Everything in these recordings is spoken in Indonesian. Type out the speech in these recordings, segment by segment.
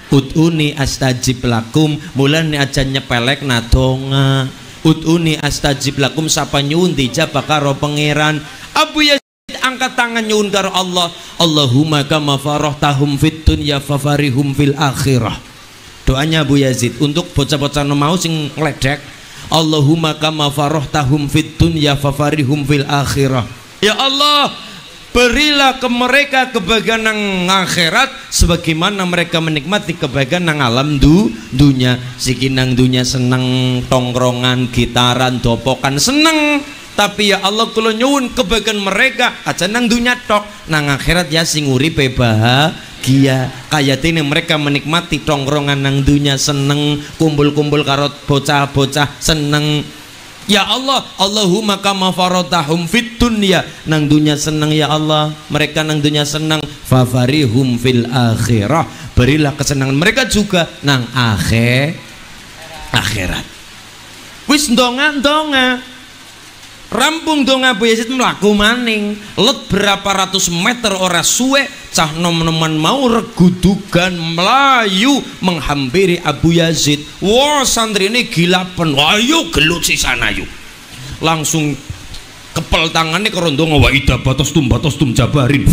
Ud'uni astajib lakum, mulane aja nyepelek donga. Ud'uni astajib lakum, sapa nyuwun dijabah karo pangeran. Abu Yazid angkat tangan nyuwun karo Allah. Allahumma kama farahtahum fid dunya fafarihum fil akhirah. Doanya Abu Yazid untuk bocah-bocah mau sing ngledek. Allahumma kama farahtahum fid dunya fafarihum fil akhirah. Ya Allah, berilah ke mereka kebahagiaan nang akhirat sebagaimana mereka menikmati kebahagiaan nang alam dunia. Siki nang dunia seneng tongkrongan, gitaran, dopokan seneng, tapi ya Allah kula nyuwun kebahagiaan mereka aja nang dunia tok, nang akhirat ya sing uripe bahagia. Kayatene mereka menikmati tongkrongan nang dunia seneng, kumpul-kumpul karo bocah-bocah seneng. Ya Allah, Allahumma kama faradahum fit dunya, nang dunya senang ya Allah, mereka nang dunya senang, fafarihum fil akhirah, berilah kesenangan mereka juga nang akhirat. Wis ndonga rampung donga Abu Yazid mlaku maning, let berapa ratus meter ora suwe cah nom-noman mau regudugan melayu menghampiri Abu Yazid. Wah, santri ini gilapen, ayo gelut si sana yuk, langsung kepel tangannya ke rondong. Wa ida batos tum jabarin.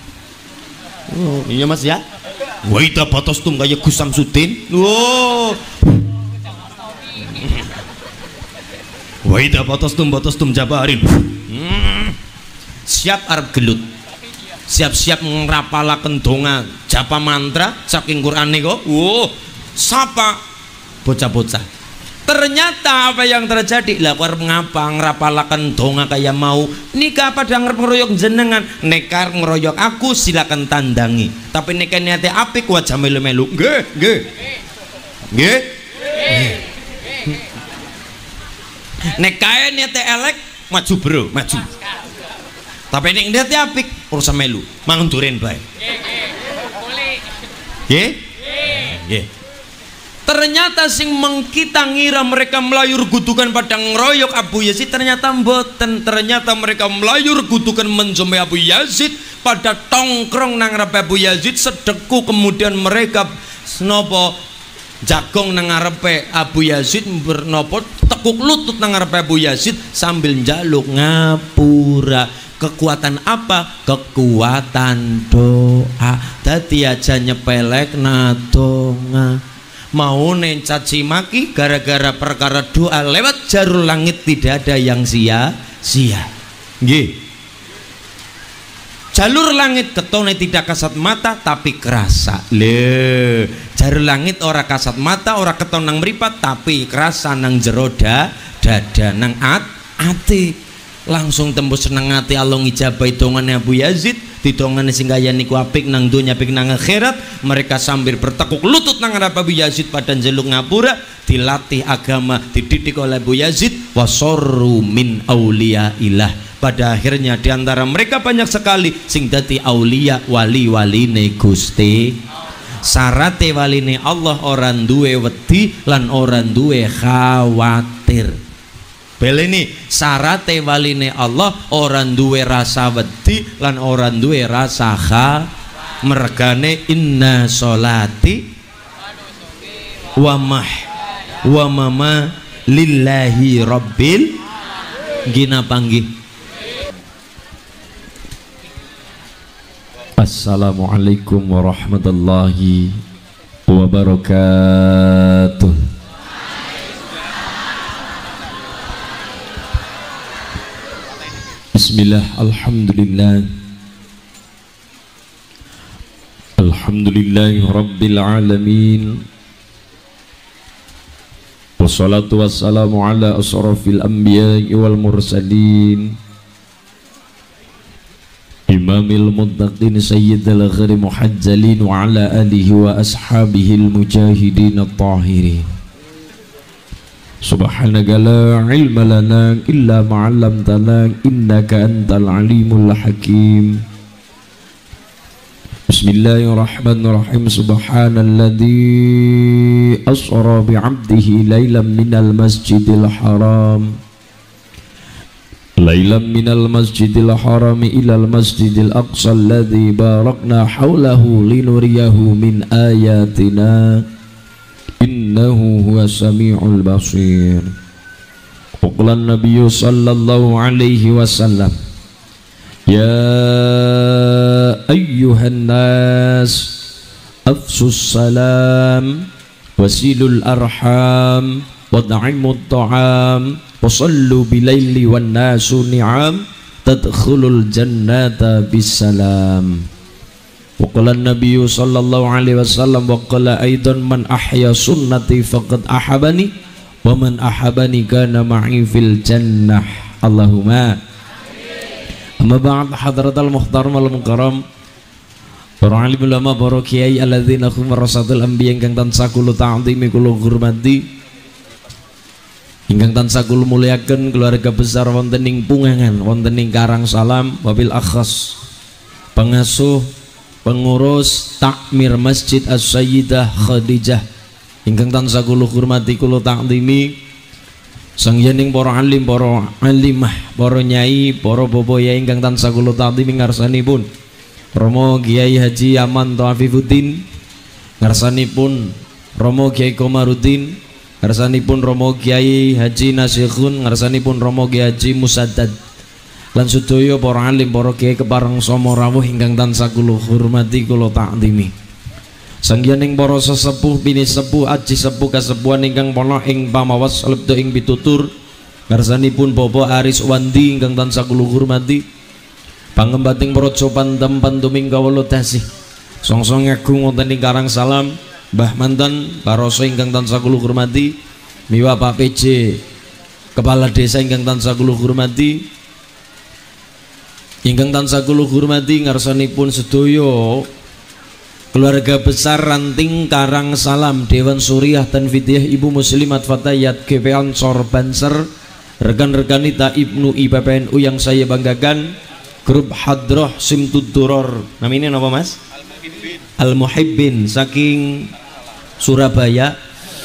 Oh iya mas ya, wa ida batos tum kayak Gus Samsudin. Wow, wa ida batos tum jabarin. Siap arep gelut, siap-siap ngrapalaken donga japa mantra saking Qur'ane kok. Wow, sapa bocah-bocah. Ternyata apa yang terjadi? Lah arep ngapa ngrapalaken donga kayak mau nikah pada ngarep ngeroyok jenengan, nekar ngeroyok aku silakan tandangi. Tapi nek niate apik wajah melu-melu. Nggih. Nek kae niate elek maju bro, maju. Tapi nek niate apik urusan melu, mangun duren bae. Nggih. Ternyata sing mengkita ngira mereka melayur gudukan pada ngeroyok Abu Yazid, ternyata mboten. Ternyata mereka melayur gudukan menjumpai Abu Yazid pada tongkrong nang ngarepe Abu Yazid sedeku, kemudian mereka senopo jagong nang ngarepe Abu Yazid bernopo tekuk lutut nang ngarepe Abu Yazid sambil njaluk ngapura. Kekuatan apa? Kekuatan doa. Dadi aja nyepelek donga. Mau caci maki gara-gara perkara doa lewat Jarul Langit tidak ada yang sia-sia. Nggih. Jalur langit ketone tidak kasat mata tapi kerasa. Le, Jarul Langit ora kasat mata, ora keton nang mripat tapi kerasa nang jero dada nang ati. Langsung tembus seneng ati Allah ngijabahi dongane Abu Yazid. Didongane sing kaya niku apik nang dunya apik nang akhirat. Mereka sambil bertekuk lutut nang ngarep Abu Yazid pada njeluk ngapura, dilatih agama, dididik oleh Abu Yazid. Wasorru min auliyaillah. Pada akhirnya diantara mereka banyak sekali sing dadi aulia, wali-waline Gusti. Sarate waline Allah orang duwe wedi lan orang duwe khawatir. Beleni sarate waline Allah orang duwe rasa wedi lan orang duwe rasa mergane inna sholati wa mama lillahi rabbil gina panggih. Assalamualaikum warahmatullahi wabarakatuh. Bismillah, alhamdulillah, alhamdulillahi rabbil alamin, wassalatu wassalamu ala asrafil anbiya'i wal mursalin, imamil muttaqin sayyidil ghari muhajjalin wa ala alihi wa ashabihil mujahidin at-tahirin. Subhanaka la ilma lana illa ma 'allamtana innaka antal alimul hakim. Bismillahirrahmanirrahim. Subhanalladzi asra bi 'abdihi lailan minal masjidil haram ليلا من المسجد الحرام إلى المسجد الأقصى الذي باركنا حوله لنريه من آياتنا إنه هو السميع البصير. وقال النبي صلى الله عليه وسلم يا أيها الناس أفشوا السلام وصلوا الأرحام وأطعموا الطعام وصلوا بالليل والناس نعام تدخلوا الجنة بالسلام. وقال النبي صلى الله عليه وسلم وقال أيضا من أحيا سنتي فقد أحبني ومن أحبني كان معي في الجنة. اللهم أما بعد حضرة المحترم والمكرم para alim ulama, para kiai alladzina hum warasatul anbiya ingkang tansah kula ta'zimi kula hormati, ingkang tansah kula muliaken keluarga besar wonten ing Pungangan, wonten ing Karangsalam, wabil akhas pengasuh pengurus takmir Masjid As-Sayyidah Khadijah ingkang tansah kula hormati kula ta'zimi, sangyaning para alim, para alimah, para nyai, para boboya ingkang tansah kula ta'zimi ngarsanipun Romo Kiai Haji Aman Taufifuddin, ngarsanipun Romo Kiai Komarudin, ngarsanipun Romo Kiai Haji Nasikhun, ngarsanipun Romo Kiai Haji Musaddad, lan sedaya para alim, para kiai kepareng sama rawuh ingkang tansah kula hormati kula ta'zimi. Sangyaning para sesepuh bini sepuh aji sepuh kasepuhan ingkang ana ing pamawas lebda ing pitutur, ngarsanipun Bapak Aris Wandi ingkang tansah kula hormati. Pangembating Praja Pandem Pantuming kawula tasih songsong agung wonten ing Karangsalam, Mbah Manten Paroso ingkang tansah kula hormati, miwa Pak PJ Kepala Desa ingkang tansah kula hormati, ingkang tansah kula hormati ngarsanipun sedaya keluarga besar ranting Karangsalam, Dewan Suriah Tanfidiyah Ibu Muslimat Fatayat GP Ansor Banser, rekan-rekanita Ibnu IPPNU yang saya banggakan, grup Hadroh Simtud Duror, namanya apa mas? Al-Muhibbin saking Surabaya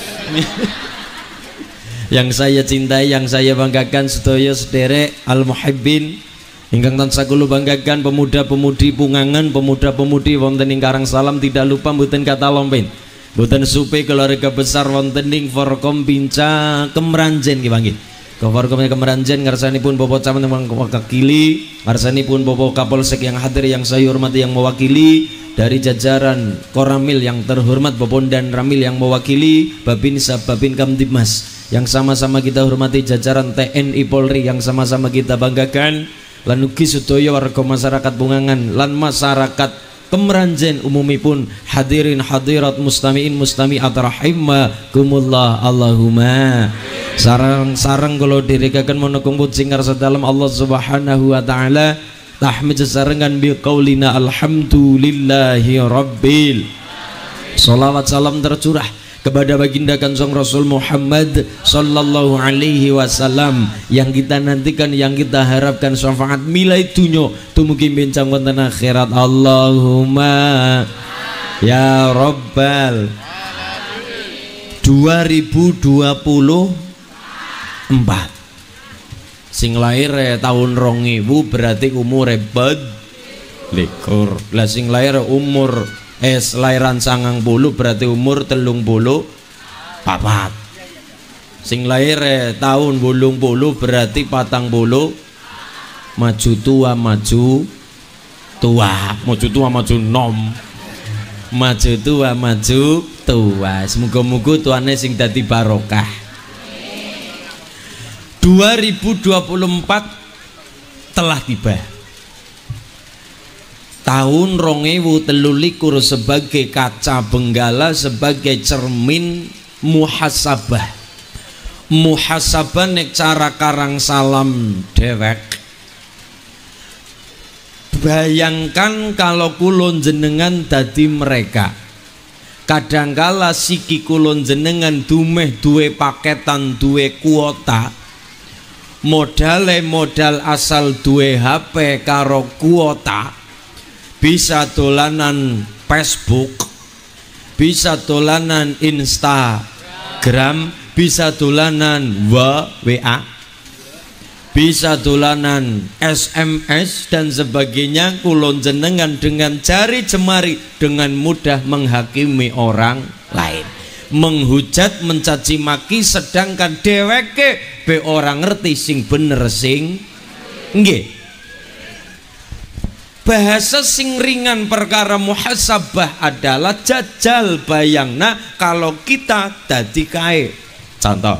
yang saya cintai, yang saya banggakan sedaya sederek Al-Muhibbin ingkang tansah kula banggakan, pemuda-pemudi Pungangan, pemuda-pemudi wonten ing Karangsalam, tidak lupa mboten kata lompen, mboten supe keluarga besar wonten ing Forkom Pinca Kemranjen nggih panggih. Forkom Kemranjen ngarsanipun Bapak Camat yang mewakili, ngarsanipun Bapak Kapolsek yang hadir yang saya hormati yang mewakili, dari jajaran Koramil yang terhormat Bapak dan Ramil yang mewakili, Babinsa Babin Kamtibmas yang sama-sama kita hormati, jajaran TNI Polri yang sama-sama kita banggakan, lan ugi sedaya warga masyarakat Pungangan lan masyarakat Kemranjen umumipun, hadirin hadirat mustamiin mustamiat rahimakumullah. Allahumma sarang-sarang kalau direkakan monokong pucing ngarsa dalam Allah subhanahu wa ta'ala tahmid sesarengan biqaulina alhamdulillahi rabbil. Salawat salam tercurah kepada baginda Kanjeng Rasul Muhammad sallallahu alaihi wasallam yang kita nantikan, yang kita harapkan syafaat milai dunyo tumugi bincang wonten akhirat. Allahumma ya rabbal 2024 sing lahir tahun 2000 berarti umur likur lah, sing lahir umur lahiran 90 berarti umur 34, sing lahir tahun 80 berarti 40, maju tua maju nom, maju tua maju tua. Semoga-moga tuane sing dadi barokah. 2024 telah tiba. Tahun 2023 sebagai kaca benggala, sebagai cermin muhasabah. Muhasabah nek cara Karangsalam dewek. Bayangkan kalau kulon jenengan dadi mereka. Kadangkala siki kulon jenengan dumeh duwe paketan, duwe kuota. Modal asal duwe HP karo kuota. Bisa dolanan Facebook, bisa dolanan Instagram, bisa dolanan WA. bisa dolanan SMS dan sebagainya, kulon jenengan dengan jari jemari dengan mudah menghakimi orang lain, menghujat, mencaci maki, sedangkan dheweke be orang ngerti sing bener sing nggih. Bahasa sing ringan perkara muhasabah adalah jajal bayangna kalau kita dadi kae. Contoh,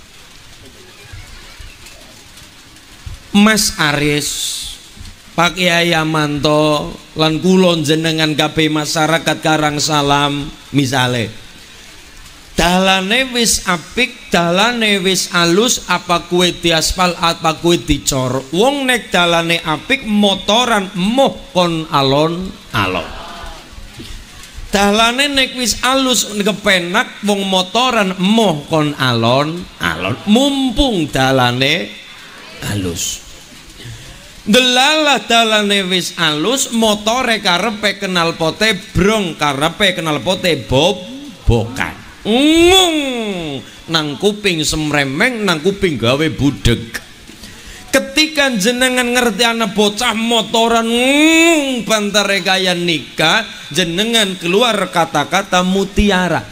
Mas Aris, Pak Kyai Amanto, lan kula jenengan kabeh masyarakat Karangsalam, misale dalane wis apik, dalane wis alus, apa kue diaspal apa kue dicor. Wong nek dalane apik motoran emoh kon alon-alon. Dalane nek wis alus kepenak wong motoran emoh kon alon-alon. Mumpung dalane alus. Delalah dalane wis alus, motore karepe kenal pote brong, karepe kenal pote bokan. Nang kuping semremeng, nang kuping gawe budeg. Ketika jenengan ngerti anak bocah motoran bantare kaya nikah, jenengan keluar kata-kata mutiara.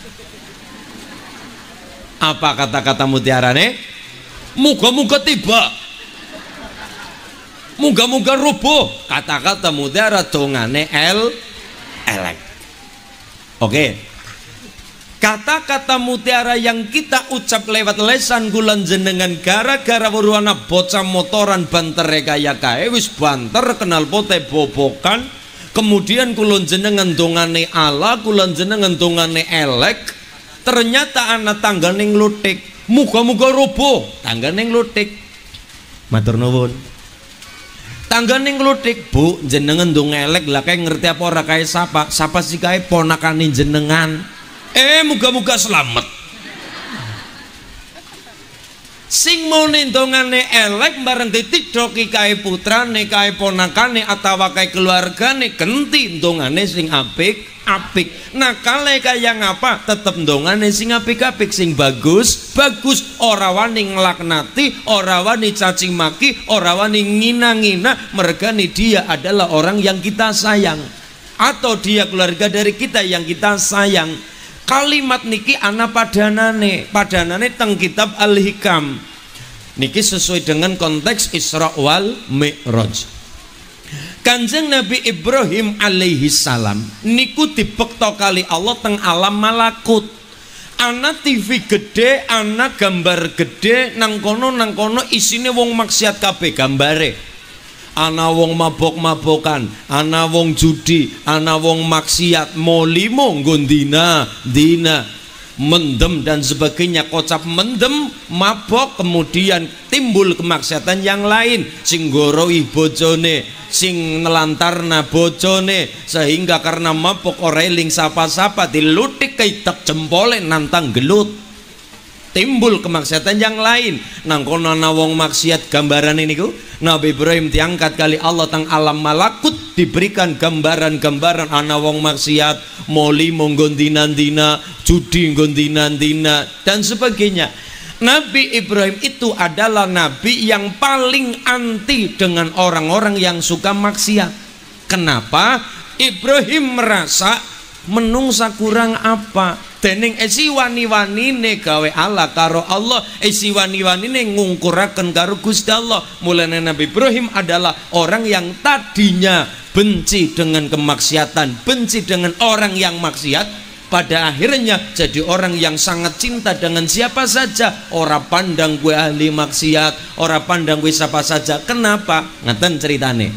Apa kata-kata mutiara nih? Muga-muga tiba, muga-muga rubuh. Kata-kata mutiara dongane elek. Oke. Kata-kata mutiara yang kita ucap lewat lesan gulan jenengan gara-gara weruana bocah motoran banter kaya kae wis banter kenal pote bobokan, kemudian kulon jenengan dongane ala, kulon jenengan dongane elek, ternyata anak tanggane nglutik. Muga-muga rubuh, tanggane nglutik. Matur nuwun. Tanggane nglutik, Bu, jenengan dong elek lah kae ngerti apa ora kae sapa? Sapa sih kae ponakane jenengan? Muga-muga selamat. Sing mone dongane elek bareng ditidhoki kae putrane, kae ponakane atawa kae keluargane, genti dongane sing apik. Nah kale kaya ngapa tetep dongane sing apik-apik, sing bagus. Ora wani nglaknati, ora wani caci maki, ora wani ngina-ngina, mergane dia adalah orang yang kita sayang, atau dia keluarga dari kita yang kita sayang. Kalimat niki ana padanane teng kitab Al-Hikam niki sesuai dengan konteks Isra wal Mi'raj. Kanjeng Nabi Ibrahim alaihi salam niku dibekto kali Allah teng alam malakut. Ana TV gede, ana gambar gede, nang kono isine wong maksiat kabeh gambare. Ana wong mabok-mabokan, ana wong judi, ana wong maksiat, molimo nggon dina, mendem dan sebagainya, kocap mendem, mabok, kemudian timbul kemaksiatan yang lain, sing goroi bojone, sing nelantarna bojone, sehingga karena mabok ora eling sapa-sapa dilutik keitek jempole nantang gelut. Timbul kemaksiatan yang lain. Nang kono ana wong maksiat gambaran ini ku Nabi Ibrahim diangkat kali Allah tang alam malakut, diberikan gambaran-gambaran ana wong maksiat, moli monggon dina, judi nggon dina dan sebagainya. Nabi Ibrahim itu adalah nabi yang paling anti dengan orang-orang yang suka maksiat. Kenapa? Ibrahim merasa menungsa kurang apa? Dening esi wani-wanine gawe Allah karo Allah, esi wani-wanine ngungkuraken karo Gusti Allah. Mulane Nabi Ibrahim adalah orang yang tadinya benci dengan kemaksiatan, benci dengan orang yang maksiat, pada akhirnya jadi orang yang sangat cinta dengan siapa saja. Ora pandang gue ahli maksiat, ora pandang gue siapa saja. Kenapa? Ngaten ceritane.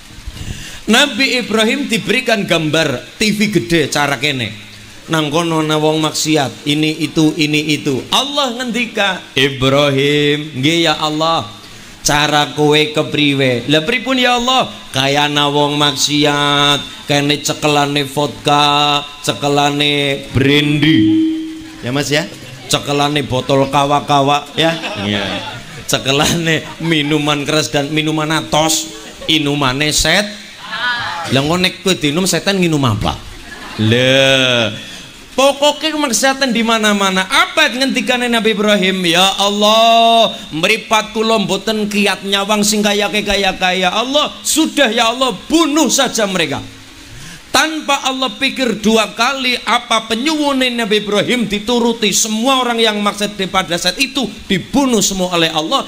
Nabi Ibrahim diberikan gambar TV gede cara kene. Nang kono ana wong maksiat, ini itu. Allah ngendika, Ibrahim, nggih ya Allah, cara kowe kepriwe? Lah pripun ya Allah? Kaya ana wong maksiat, kene cekelane vodka, cekelane brandy. Ya Mas ya? Cekelane botol kawa-kawa ya. Iya. Cekelane minuman keras dan minuman atos, inumane set. Lah ngonek kowe dinum setan nginum apa? Lah pokoknya kemaksiatan di mana-mana. Apa ngendikane Nabi Ibrahim? Ya Allah, mripat kula mboten kiat nyawang sing kaya Allah. Sudah ya Allah, bunuh saja mereka. Tanpa Allah pikir dua kali, apa penyuwunin Nabi Ibrahim dituruti. Semua orang yang maksud pada saat itu dibunuh semua oleh Allah,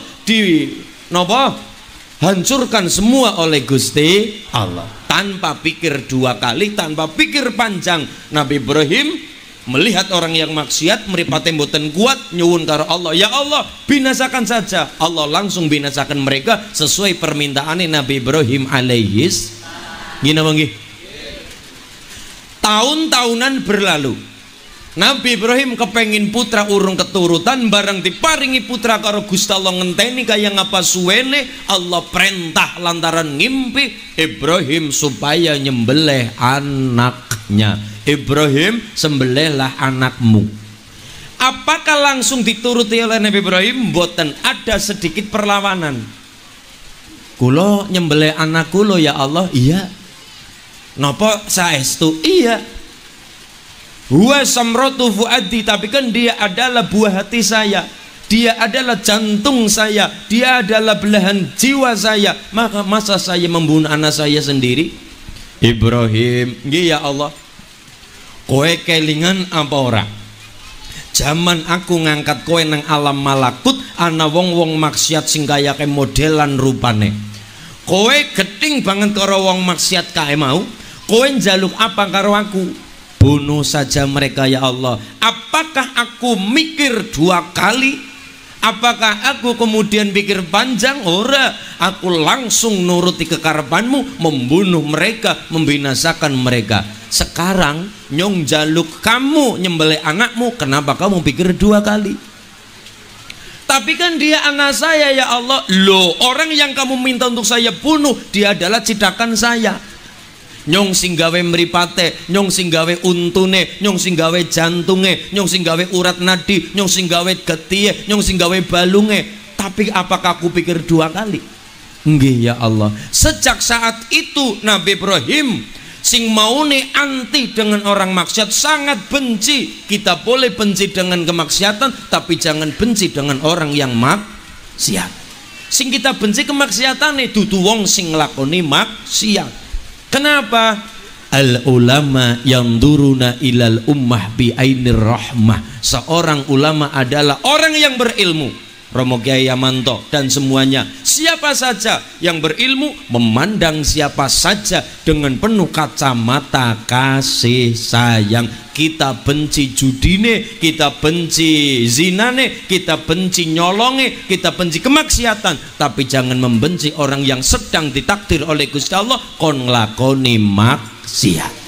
hancurkan semua oleh Gusti Allah. Tanpa pikir dua kali, tanpa pikir panjang, Nabi Ibrahim melihat orang yang maksiat mripate mboten kuat nyuwun karo Allah, ya Allah binasakan saja. Allah langsung binasakan mereka sesuai permintaan Nabi Ibrahim alaihis. Gini nggih. Tahun-tahunan berlalu, Nabi Ibrahim kepengin putra urung keturutan, barang diparingi putra karo Gusti Allah ngenteni kaya ngapa suwene, Allah perintah lantaran ngimpi Ibrahim supaya nyembelih anaknya. Ibrahim, sembelihlah anakmu. Apakah langsung dituruti oleh Nabi Ibrahim? Mboten, ada sedikit perlawanan. Kulo nyembelih anak kulo ya Allah. Iya. Napa saestu? Iya. Huwa samratu fuadi, tapi kan dia adalah buah hati saya, dia adalah jantung saya, dia adalah belahan jiwa saya. Maka masa saya membunuh anak saya sendiri? Ibrahim, nggih ya Allah. Kowe kelingan apa ora? Zaman aku ngangkat kowe nang alam malakut, ana wong-wong maksiat sing kaya ke modelan rupane. Kowe geting banget karo wong maksiat kae mau. Kowe njaluk apa karo aku? Bunuh saja mereka ya Allah. Apakah aku mikir dua kali? Apakah aku kemudian pikir panjang? Ora, aku langsung nuruti kekarepanmu, membunuh mereka, membinasakan mereka. Sekarang nyong jaluk kamu nyembelih anakmu, kenapa kamu pikir dua kali? Tapi kan dia anak saya ya Allah. Loh, orang yang kamu minta untuk saya bunuh, dia adalah cidakan saya. Nyong sing gawe mripate, nyong sing gawe untune, nyong sing gawe jantunge, nyong sing gawe urat nadi, nyong sing gawe getihe, nyong sing gawe balunge. Tapi apakah aku pikir dua kali? Nggih ya Allah. Sejak saat itu Nabi Ibrahim sing maune anti dengan orang maksiat, sangat benci. Kita boleh benci dengan kemaksiatan, tapi jangan benci dengan orang yang maksiat. Sing kita benci kemaksiatane dudu wong sing nglakoni maksiat. Kenapa? Al ulama yang duruna ilal ummah bi ainir rahmah. Seorang ulama adalah orang yang berilmu. Romo Kiai Yamanto dan semuanya, siapa saja yang berilmu memandang siapa saja dengan penuh kacamata kasih sayang. Kita benci judine, kita benci zinane, kita benci nyolonge, kita benci kemaksiatan, tapi jangan membenci orang yang sedang ditakdir oleh Gusti Allah kon nglakoni maksiat.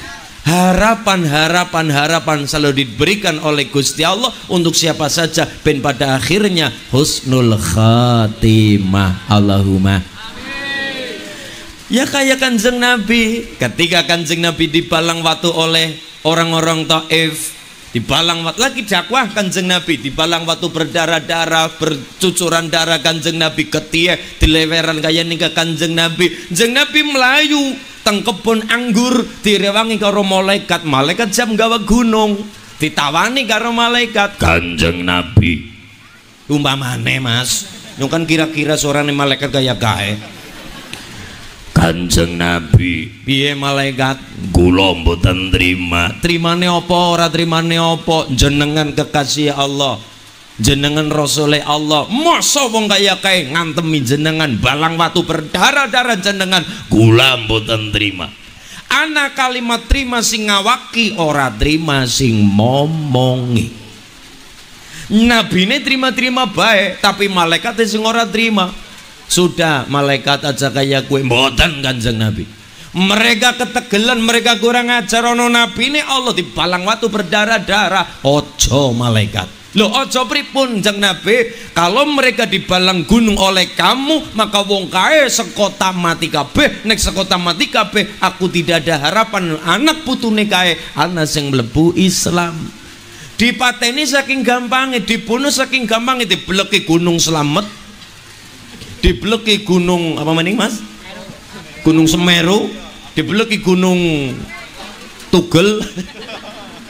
Harapan selalu diberikan oleh Gusti Allah untuk siapa saja, ben pada akhirnya husnul khatimah. Allahumma amin. Ya kayak Kanjeng Nabi, ketika Kanjeng Nabi dibalang watu oleh orang-orang Taif, dibalang watu lagi dakwah Kanjeng Nabi, dibalang watu berdarah-darah, bercucuran darah Kanjeng Nabi, ketiye dileweran kaya nika Kanjeng Nabi. Kanjeng Nabi melayu teng kebon anggur, direwangi karo malaikat. Malaikat jam gawa gunung, ditawani karo malaikat. Kanjeng Nabi umpamane Mas, nyong kan kira-kira suarane malaikat kaya kae. Kanjeng Nabi, piye malaikat? Kula mboten trima. Trimane apa ora trimane apa? Jenengan kekasih Allah, jenengan Rasul Allah, masa wong kaya kae ngantemi jenengan, balang watu berdarah-darah jenengan, kula mboten trima. Ana kalimat trima sing ngawaki, ora trima sing momongi. Nabine terima-terima baik, tapi malaikat sing ora terima. Sudah, malaikat aja kayak kue, mboten Kanjeng Nabi. Mereka ketegelan, mereka kurang ajar. Ono nabine Allah dibalang watu berdarah-darah. Ojo malaikat. Loh ojo pripun Kanjeng Nabi? Kalau mereka dibalang gunung oleh kamu, maka wong kae sekota mati kabeh. Nek sekota mati kabeh, aku tidak ada harapan anak putune kae ana sing mlebu Islam. Dipateni saking gampangnya, dibunuh saking gampangnya, dibleki gunung Slamet, dibleki gunung apa maning Mas? Gunung Semeru, dibleki gunung Tugel.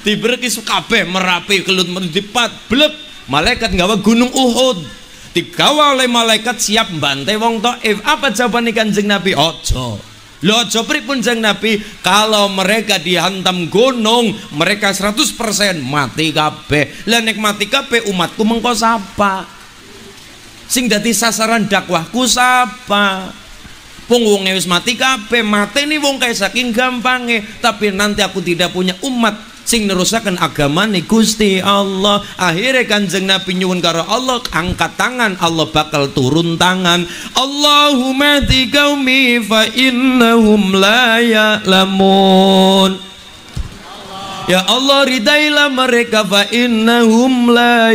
Diberki kabeh Merapi kelut dipat blek. Malaikat nggawa gunung Uhud. Digawa oleh malaikat siap bantai wong Taif. Apa jawaban Kanjeng Nabi? Ojo. Lho aja pripun Kanjeng Nabi? Kalau mereka dihantam gunung, mereka 100% mati kabeh. Lah nek mati kabeh umatku mengko sapa? Sing dadi sasaran dakwahku sapa? Wong wis mati kabeh, mateni wong kae saking gampange, tapi nanti aku tidak punya umat sing nerusaken agamane Gusti Allah. Akhirnya Kanjeng Nabi nyuwun karo Allah, angkat tangan, Allah bakal turun tangan. Allahumma hdi qaumi fa innahum la ya'lamun. Ya Allah, ridailah mereka fa innahum la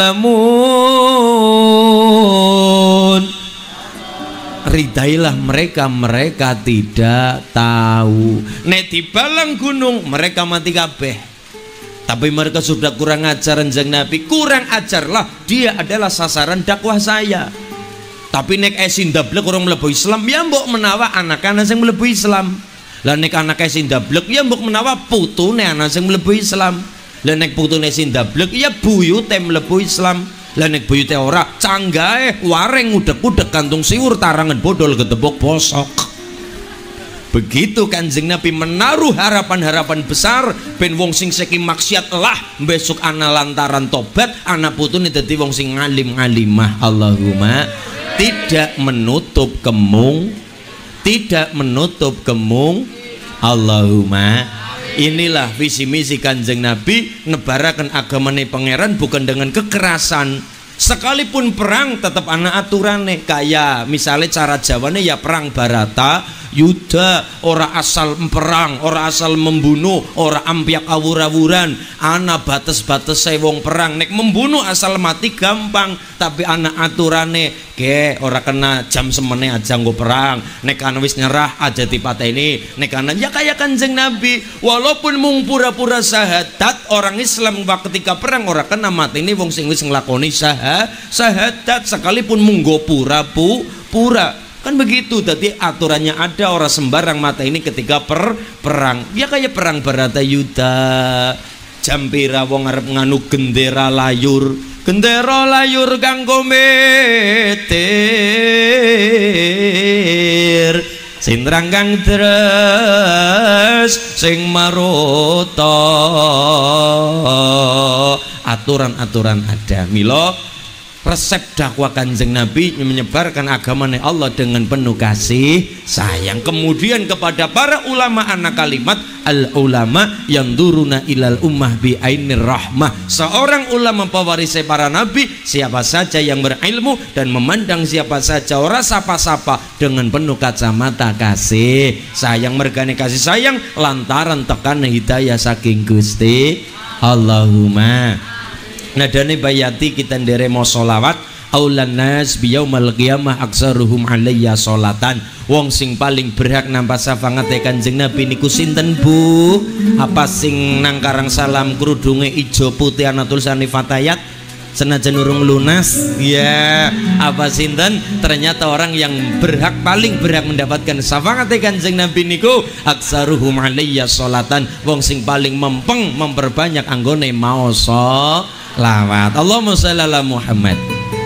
ya'lamun. Ridailah mereka, mereka tidak tahu. Nek dibalang gunung mereka mati kabeh. Tapi mereka sudah kurang ajar Kanjeng Nabi. Kurang ajarlah, dia adalah sasaran dakwah saya. Tapi nek esin dablek orang mlebu Islam, ya mbok menawa anak-anak sing mlebu Islam. Lah nek anak esin dablek, ya mbok menawa putune anak sing mlebu Islam. Lah nek putune sing dablek, ya buyute mlebu Islam. Lah nek buyute ora, canggahe wareng udek-udek kantung siur tarangan bodol ketepuk bosok. Begitu Kanjeng Nabi menaruh harapan-harapan besar ben wong sing seki maksiat lah besok ana lantaran tobat, anak putune dadi wong sing ngalim-ngalimah. Allahumma tidak menutup kemung, tidak menutup kemung. Allahumma. Inilah visi misi Kanjeng Nabi, nebarakan agamane pangeran bukan dengan kekerasan. Sekalipun perang tetap ana aturane. Kayak misalnya cara Jawane ya perang Barata Yuda, ora asal perang, ora asal membunuh, ora ampiak awur-awuran. Ana batas-batas wong perang. Nek membunuh asal mati gampang, tapi ana aturane. Ke ora kena jam semene aja nggo perang. Nek ana wis nyerah aja dipateni. Nek ana ya kayak Kanjeng Nabi, walaupun mung pura-pura syahadat, orang Islam ketika perang ora kena mateni wong sing wis nglakoni syahadat sekalipun mung nggo pura-pura. Kan begitu, tadi aturannya ada, orang sembarang mata ini ketika perang. Ya kayak perang Barata Yuda. Jampira wong arep nganu gendera layur. Gendera layur kanggo metir. Sindrang kang deres sing maroto. Aturan-aturan ada. Milo resep dakwah Kanjeng Nabi menyebarkan agama Allah dengan penuh kasih sayang. Kemudian kepada para ulama anak kalimat, al ulama yang duruna ilal ummah bi ainir rahmah. Seorang ulama pewaris para nabi, siapa saja yang berilmu dan memandang siapa saja ora sapa-sapa dengan penuh kacamata kasih sayang. Mergane kasih sayang lantaran tekan hidayah saking Gusti. Allahumma. Nadane bayati kita ndere mau sholawat. Aulan nas biyaumal qiyamah aksaruhum alayya sholatan. Wong sing paling berhak nampa syafaate Kanjeng Nabi niku sinten Bu? Apa sing nang Karang Salam kerudunge ijo putih ana tulisane Fatayat senajan urung lunas? Ya, apa sinten? Ternyata orang yang berhak, paling berhak mendapatkan syafaate Kanjeng Nabi niku aksaruhum alayya sholatan. Wong sing paling mempeng memperbanyak anggone maoso lawat. Allahumma shalli ala Muhammad.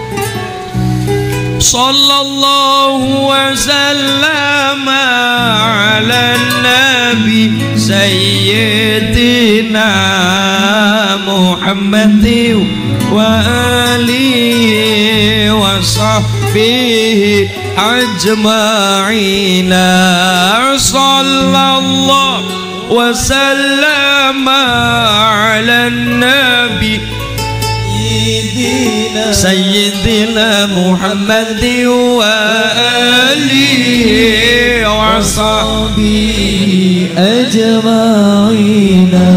Sallallahu wa sallam ala nabi sayyidina Muhammad wa alihi wa sahbihi ajma'ina. Sallallahu wa sallam ala nabi Sayyidina Muhammad wa alihi wa sahbihi ajma'ina.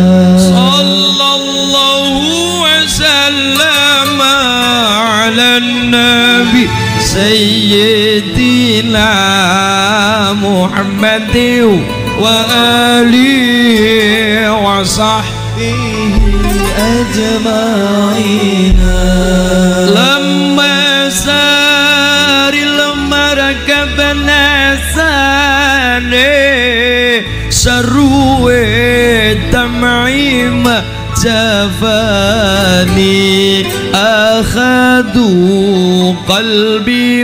Sallallahu wa sallam ala nabi Sayyidina Muhammad wa alihi wa sahbihi ajma'ina. Lamma saril marakab nasane saruwe الدمع جفاني أخذوا قلبي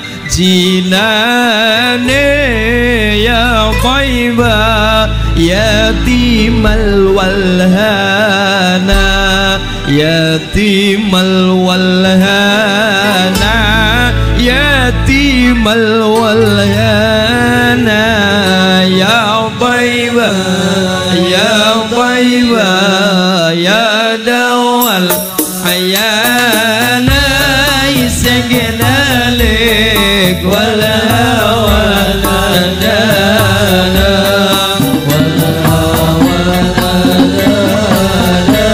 جناني يا طيبة يتيم الولهانا يتيم الولهانا يتيم الولهانا يا طيبة يا طيبة يا دول حيانا يسقنا لك والهوى نادانا والهوى نادانا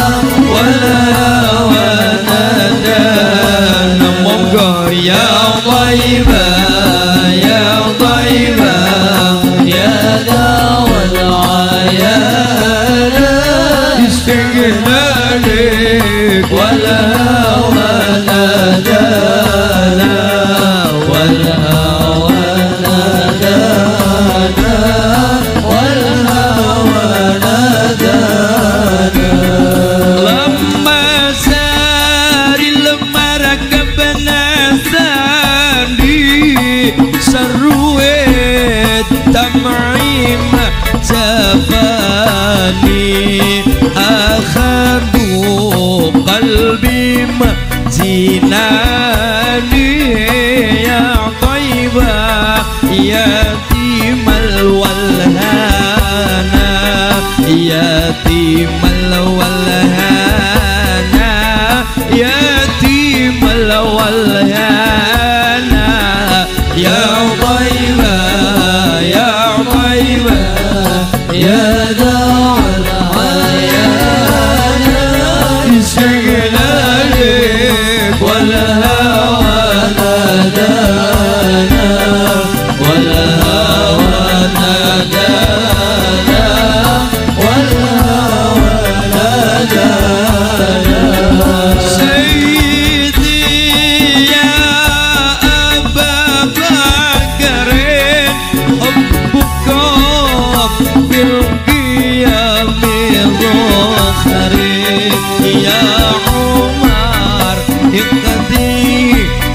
والهوى نادانا مبقى يا طيبة يا طيبة يا دول العيانا يسقنا لك والهوى نادانا والهوى نادانا والهوى نادانا لما سار المركب نساني سرويت دمعي جفاني أخذوا قلبي زيناني يا طيبة يتيم الولهانا يتيم الولهانا يتيم الولهانا يا طيبة يا طيبة يا دار العيانا يسقنا لك والهوى نادانا والهوى نادانا والهوى نادانا سيدي يا أبا بكر حبك بالقيام ظهري يا عمر اقضي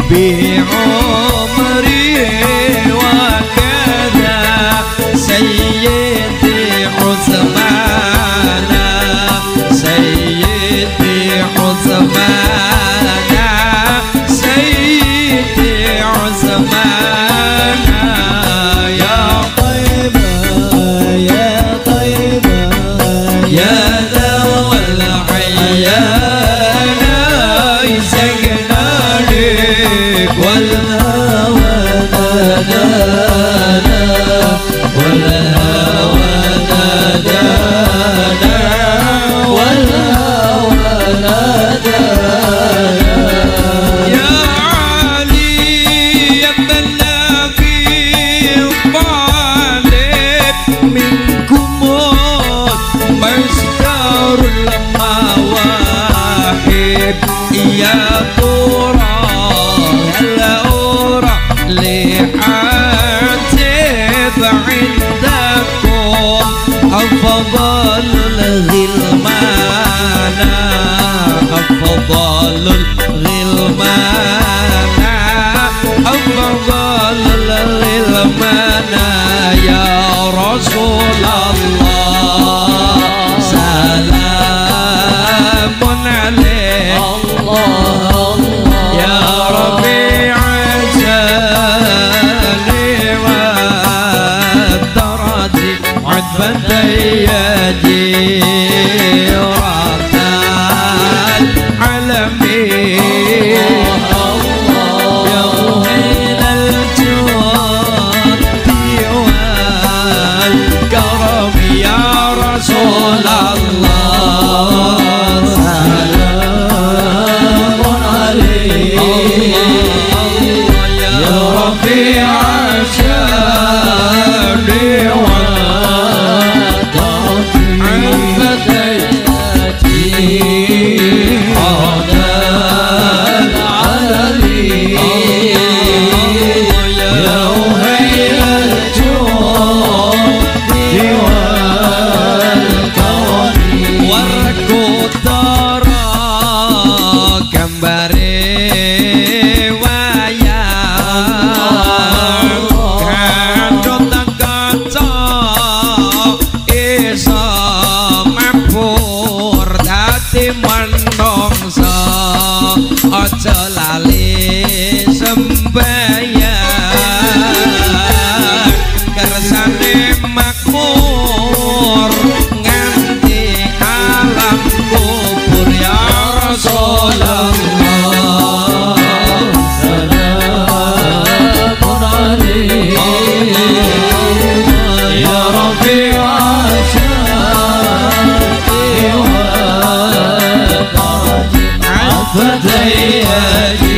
بعمري وكذا سيدي عثمان سيدي عثمان سيدي عثمان يا طيبة يا طيبة يا ذوى العيانا يسقنا لك والهوى نادانا والهوى نادانا والهوى نادانا يا علي يا ابن النبي طالب منكم مصدر المواهب يا ترى هل أرى لحاتب عندكم أفضل الغلمان أفضل الغلمان أفضل الغلمان يا رسول الله سلام عليك الله يا ربيع جاني والدرج عذبا جيران العالمين يا مهيل الجود والكرم يا رسول الله سلام عليك يا ربيع شاني والدرج Werkutara gambare wayang kadot kaca isa mabur dadi menungsa aja lali sembayang kersane makmur nganti alam kubur ya Rasulullah. Salamun alaihi ya Rabbi asyaki wa fatayati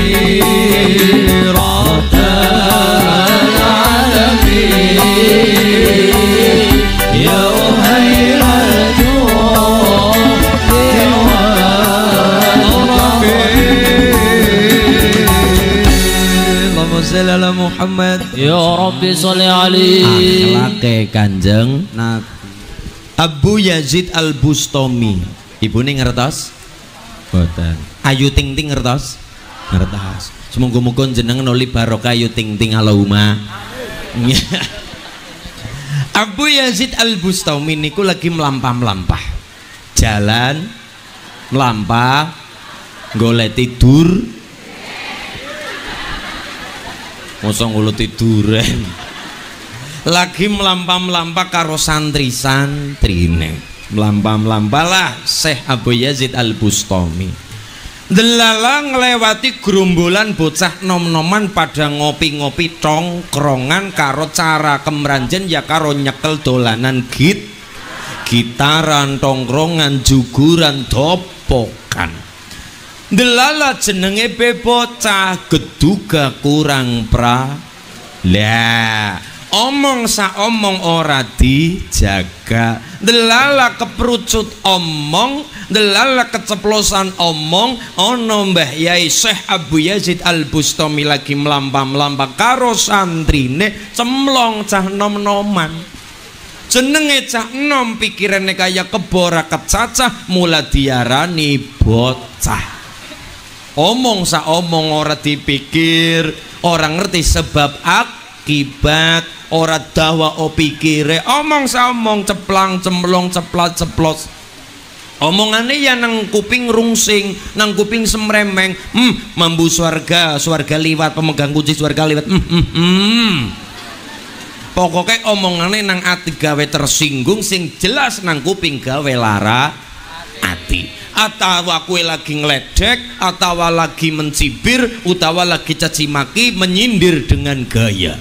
Muhammad ya Rabbi sholli alaihi. Akhlake Kanjeng Abu Yazid Al-Bustami. Ibune ngertos? Boten. Ayu Ting Ting ngertos? Ngertos. Semoga-moga jenengan oli barokah Ayu Ting Ting Allahumma. Abu Yazid Al-Bustami niku lagi melampah-melampah. Jalan melampah golek tidur. Mosong ulut tiduran. Lagi melampah-melampah karo santri-santrine. Melampah-melampah lah Syekh Abu Yazid Al-Bustami. Delala ngelewati gerombolan bocah nom-noman pada ngopi-ngopi tongkrongan karo cara kemranjen ya karo nyekel dolanan gitaran tongkrongan juguran dopokan. Delala jenenge bebocah geduga kurang pra lah omong sa omong ora dijaga. Delala keperucut omong, delala keceplosan omong. Ono Mbah Yai Syekh Abu Yazid Al-Bustami lagi melampah-melampah karo santrine cemlong cah nom-noman. Jenenge cah nom pikirane kaya kebora kecacah mula diarani bocah. Omong sa omong ora dipikir, orang ngerti sebab akibat, ora dawa o pikire. Omong sa omong ceplang cemlong ceplat ceplos. Omongane ya nang kuping rungsing, nang kuping semremeng. Mambu swarga, swarga liwat, pemegang kunci swarga liwat. Pokoknya omongane nang ati gawe tersinggung, sing jelas nang kuping gawe lara ati. Atawa kue lagi ngeledek, atawa lagi mencibir, utawa lagi caci maki, menyindir dengan gaya.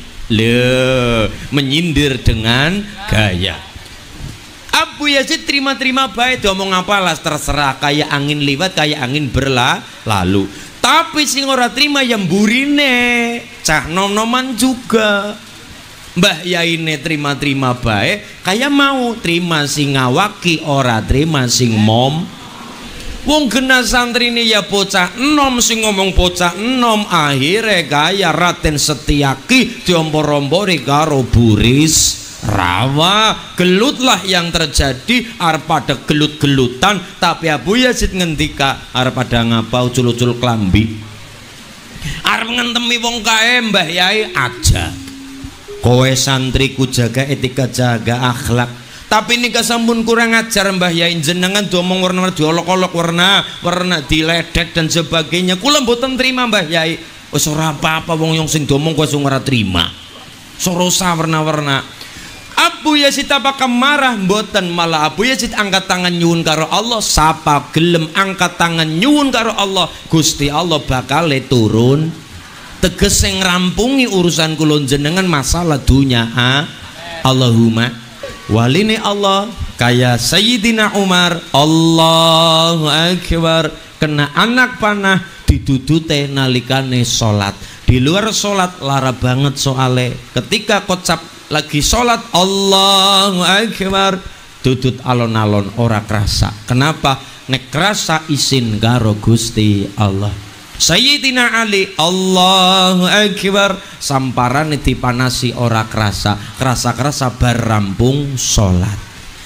Menyindir dengan gaya. Abu Yazid terima-terima baik, ngomong apalah terserah, kayak angin liwat, kayak angin berlalu. Tapi sing ora terima yang burine, cah nom-noman juga. Mbah Yaine terima-terima baik, kayak mau terima sing ngawaki, ora terima sing mom. Wong gena santri ini ya bocah enom, sing ngomong bocah enom, akhirnya kaya Raden Setiaki diompor-ompori karo Buris Rawa. Gelutlah yang terjadi, arep pada gelut-gelutan. Tapi Abu Yazid ngendika, arep pada ngapa ucul-ucul klambi, arep ngentemi wong kae Mbah Yai aja. Kowe santriku jaga etika, jaga akhlak. Tapi ini kesampun kurang ajar Mbah Yai, jenengan domong warna diolok-olok, warna diledek dan sebagainya. Kula mboten terima Mbah Yai. Wis ora apa-apa wong yang sing domong kowe sing ora terima. Sorosa warna-warna. Abu Yazid apakah marah? Mboten, malah Abu Yazid angkat tangan nyuwun karo Allah. Sapa gelem angkat tangan nyuwun karo Allah, Gusti Allah bakal turun teges sing ngrampungi urusan kula jenengan masalah dunya. Allahumma waline Allah kaya Sayyidina Umar. Allahu Akbar. Kena anak panah didudute nalikane sholat. Di luar sholat lara banget soale. Ketika kocap lagi sholat Allahu Akbar, dudut alon-alon ora kerasa. Kenapa? Nek kerasa isin karo Gusti Allah. Sayyidina Ali Allahu Akbar, samparan dipanasi ora kerasa, kerasa bar rampung sholat.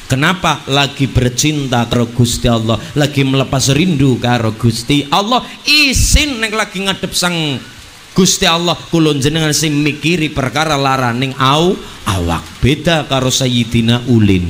Kenapa? Lagi bercinta karo Gusti Allah, lagi melepas rindu karo Gusti Allah, isin nek lagi ngadep sang Gusti Allah. Kula jenengan sing mikiri perkara laraning awak. Beda karo Sayyidina Ulin.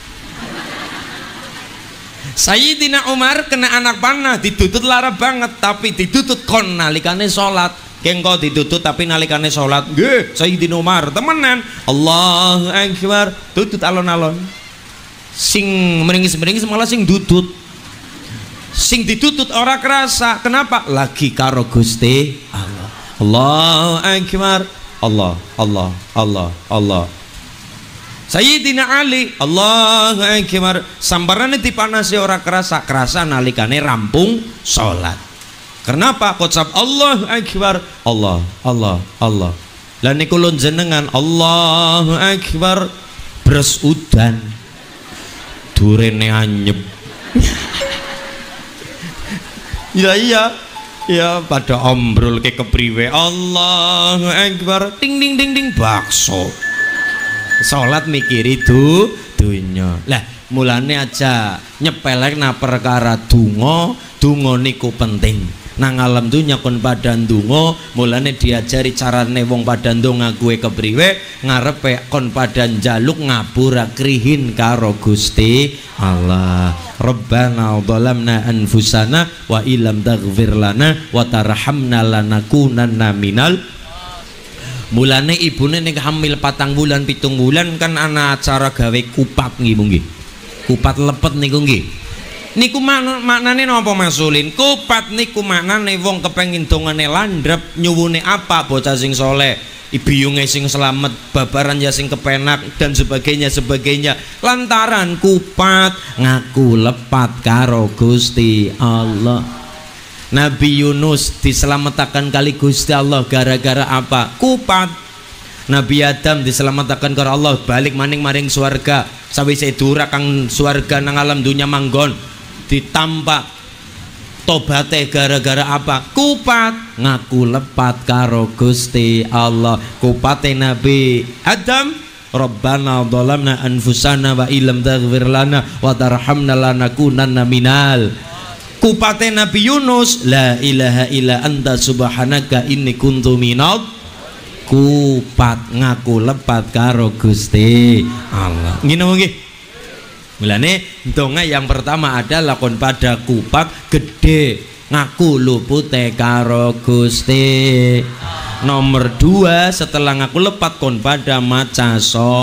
Sayyidina Umar kena anak panah, ditutut lara banget, tapi ditutut kon nalikane salat. Kengko ditutut tapi nalikane salat. Nggih, Sayyidina Umar temenan. Allahu Akbar, tutut alon-alon. Sing meringis-meringis malah sing dutut. Sing ditutut ora kerasa. Kenapa? Lagi karo Gusti Allah. Allahu Akbar. Allah. Sayyidina Ali, Allahu Akbar. Sambarane dipanasi ora kerasa nalikane rampung salat. Kenapa? Kocap Allahu Akbar. Allah. Lah niku lho jenengan Allahu Akbar bres udan. Durene anyep. Iya pada ombrol ke kepriwe. Allahu Akbar, ting ding ding ding bakso. Salat mikiri dunya. Lah mulane aja nyepelek na perkara donga niku penting. Nang alam dunya kon padan donga, mulane diajari carane wong padan donga kuwe kepriwe, ngarepe kon padan njaluk ngapura krihin karo Gusti Allah. Rabbana dhalamna anfusana wa illam taghfir lana wa tarhamna lanakunanna minal. Mulane ibune ning hamil 4 bulan 7 bulan kan ana acara gawe kupat nggih. Kupat lepet niku nggih. Niku maknane napa Mas Ulin? Kupat niku maknane wong kepengin dongane landrep, nyuwune apa bocah sing soleh, ibiyunge sing selamat, babaran ya sing kepenak dan sebagainya. Lantaran kupat ngaku lepat karo Gusti Allah. Nabi Yunus diselamatkan kali Gusti Allah gara-gara apa? Kupat. Nabi Adam diselamatkan karo Allah balik maring swarga. Sawise durak kang swarga nang alam dunya manggon ditampak tobate gara-gara apa? Kupat ngaku lepat karo Gusti Allah. Kupate Nabi Adam, Rabbana dhalamna anfusana wa illam taghfir lana wa tarhamna lanakunanna minal. Kupate Nabi Yunus, la ilaha illa anta subhanaka inni kuntu minal. Kupat ngaku lepat karo Gusti Allah. Ngene nggih. Mulane donga yang pertama adalah kon pada kupat gede ngaku lupute karo Gusti. Nomor 2 setelah ngaku lepat kon pada maca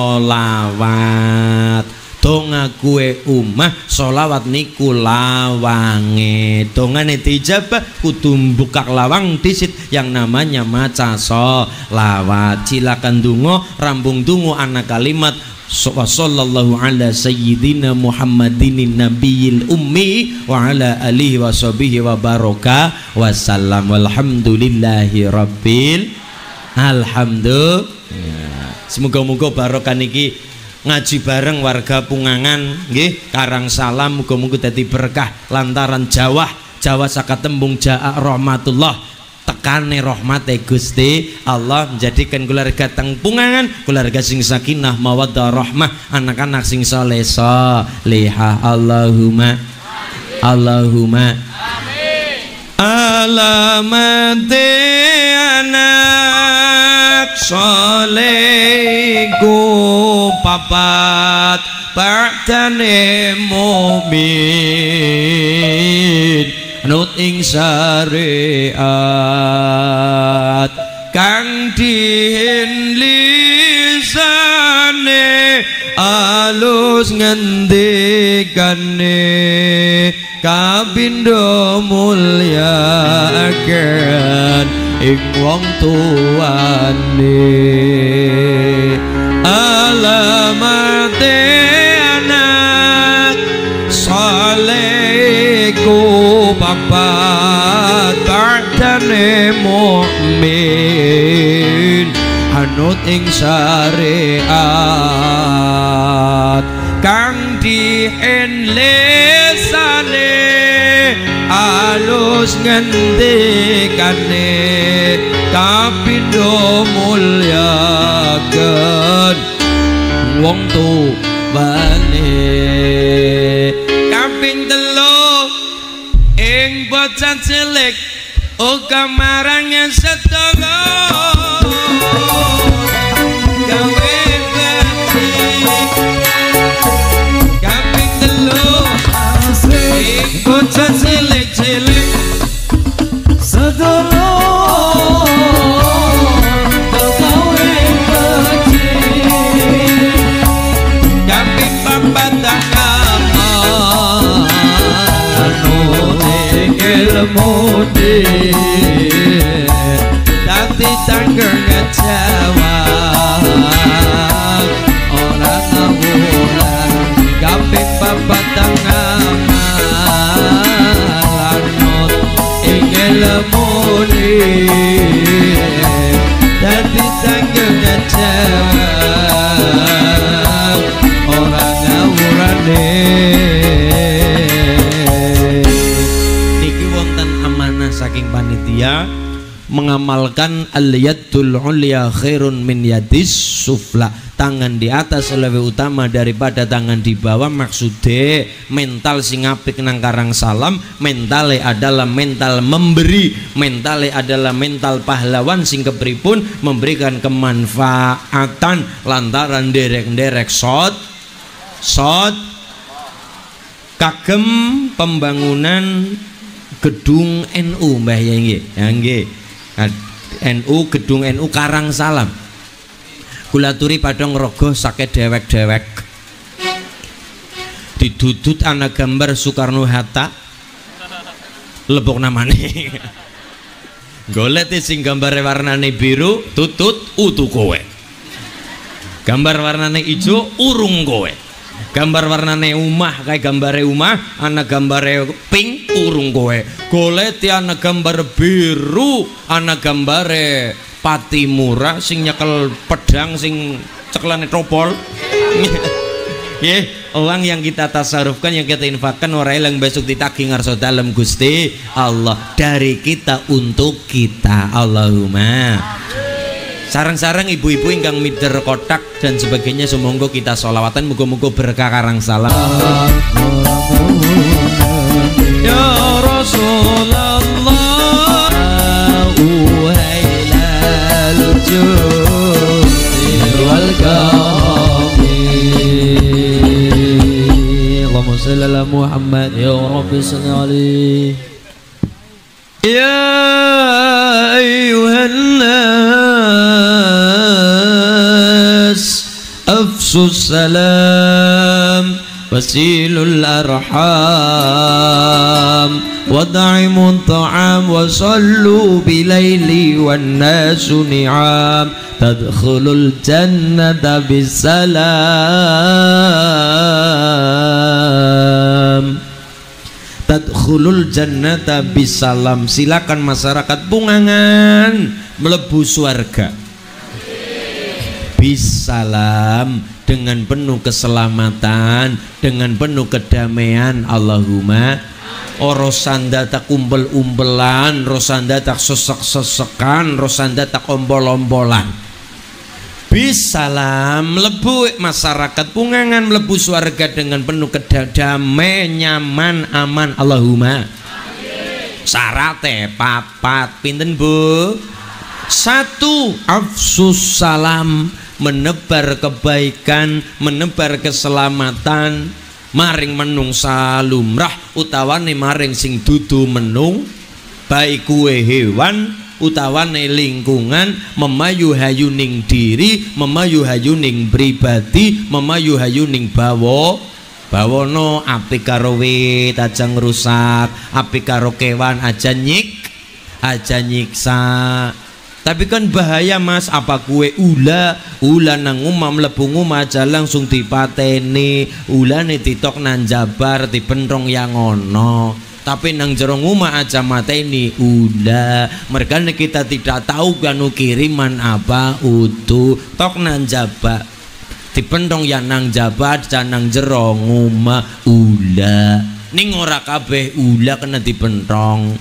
sholawat. Donga kue umah sholawat niku lawange. Dongane dijabah kudu buka lawang disit yang namanya maca sholawat. Silakan dungo rambung dungo anak kalimat sallallahu ala sayyidina Muhammadin nabiyil ummi wa ala alihi wa sahbihi wa baraka wasallam walhamdulillahi rabbil alhamdulillah. Semoga-moga barokah niki ngaji bareng warga Pungangan nggih Karangsalam, muga-muga dadi berkah lantaran Jawa saka tembung jaa rahmatullah, tekane rahmate Gusti Allah menjadikan keluarga teng Pungangan keluarga sing sakinah mawaddah rahmah, anak-anak sing saleh salihah. Allahumma amin. Alamate anak saleh ku papat ba'dane mukmin nut ing syariat kang dihin lisane alus ngendikane kapindo mulya akan ing wong tuane. Alamate anak saleh ku papat ba'dane mukmin anut ing syariat kang dihen lesane alus ngendikane kapindo mulyaken wong tuwane. kaping telu ing bocah cilik uga marangan sedaya gawe bakti kaping telu ing bocah cilik-cilik sedaya gawe bakti kaping papat ilmu tapi tangger ngejawab orang ngawulan kaping papat ngamalanut ing ilmu tapi tangger ngejawab orang ngawulan saking panitia mengamalkan al-yadul ulya khairun min yadis sufla, tangan di atas lebih utama daripada tangan di bawah. Maksudnya mental sing apik nang karang salam, mentale adalah mental memberi, mentale adalah mental pahlawan sing kepripun memberikan kemanfaatan lantaran derek-derek sot kagem pembangunan gedung NU Mbah ya nggih. NU gedung NU Karang Salam. Kula aturi padha ngrogo sake dewek-dewek. Didudut ana gambar Soekarno Hatta. Lebok namane. Golek sing gambare warnane biru, tutut utu kowe. Gambar warnane ijo urung kowe. Gambar warnane umah kayak gambare umah, ana gambare pink urung kowe. Goleti ana gambar biru, ana gambare Patimura sing nyekel pedang sing cekelane tropol. Uang yang kita tasarufkan, yang kita infakkan, ora ilang besok ditagih ngarsa dalem Gusti Allah, dari kita untuk kita. Allahumma. Sarang-sarang ibu-ibu ingkang mider kotak dan sebagainya, semoga kita sholawatan, muga-muga berkah Karang Salam. Ya Rasulullah uhailal judi wal kami. Allahumma shalli ala Muhammad ya Rabbi salli alaihi. Ya ayyuhan nas afsus salam wasilul arham wad'imut ta'am wa sallu bilaili wan nasu ni'am tadkhulul jannata bisalam. Tadkhulul jannata bisalam. Silakan masyarakat Bungangan mlebu surga bisalam, dengan penuh keselamatan, dengan penuh kedamaian. Allahumma. Rosanda tak umbel-umbelan, rosanda tak sesek-sesekan, rosanda tak ombol-ombolan. Bisalam, mlebu masyarakat Bungangan mlebu surga dengan penuh kedamaian, nyaman, aman. Allahumma. Syarate papat pinten Bu? 1. Afsus salam, menebar kebaikan, menebar keselamatan maring menungsa lumrah utawane maring sing dudu menung, baik kuwe hewan utawane lingkungan, memayu hayuning diri, memayu hayuning pribadi, memayu hayuning bawono. Apik karo wit aja ngrusak, apik karo kewan aja nyiksa. Tapi kan bahaya Mas, apa kue ula nang umah mlebu ngomah aja langsung dipateni, ulane ditok nan jabar dipentrong yang ono. Tapi nang jero ngomah aja mateni ula. Mereka kita tidak tahu kanu kiriman apa utuh tok nan jabar dipentong yang nang jabat janang jero ngomah ula. Ning ora kabeh ula kena dipentong.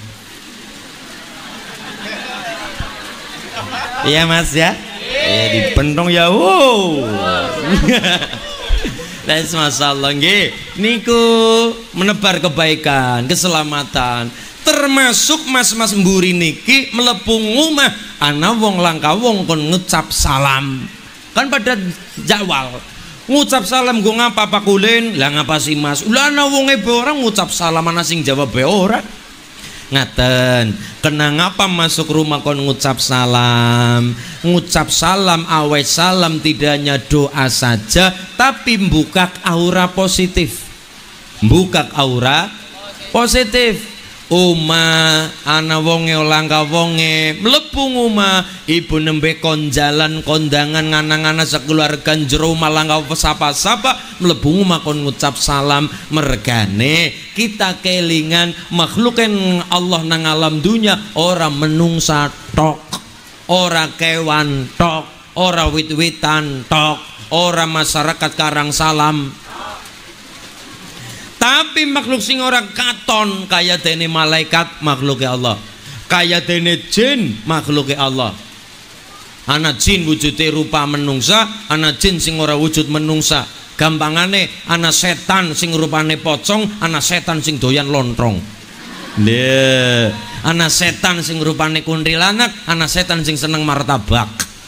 Iya Mas ya, dipentong ya. Wow. masyaallah nggih. Niku menebar kebaikan, keselamatan. Termasuk mas-mas mburi niki mlebu omah ana wong langka wong kon ngucap salam. Kan pada jawal. Ngucap salam nggo ngapa Pak Kulin? Lah ngapa sih Mas? Lah ana wonge be orang ngucap salam ana sing jawab be ora. Ngaten, kena ngapa masuk rumah kon ngucap salam? Ngucap salam awes salam tidak hanya doa saja tapi mbukak aura positif. Mbukak aura positif. Uma ana wonge langka wonge mlebu omah ibu nembe konjalan kondangan ngana-ngana sekeluarga jero malangka sapa-sapa mlebu omah kon ngucap salam mergane kita kelingan makhluken Allah nang alam dunya ora menungsa tok ora kewan tok ora wit-witan tok ora masyarakat karang salam tapi makhluk sing ora katon kaya dene malaikat makhluknya Allah kaya dene jin makhluknya Allah ana jin wujude rupa menungsa ana jin sing ora wujud menungsa gampangane ana setan sing rupane pocong ana setan sing doyan lontrong lha ana setan sing rupane kuntilanak ana setan sing seneng martabak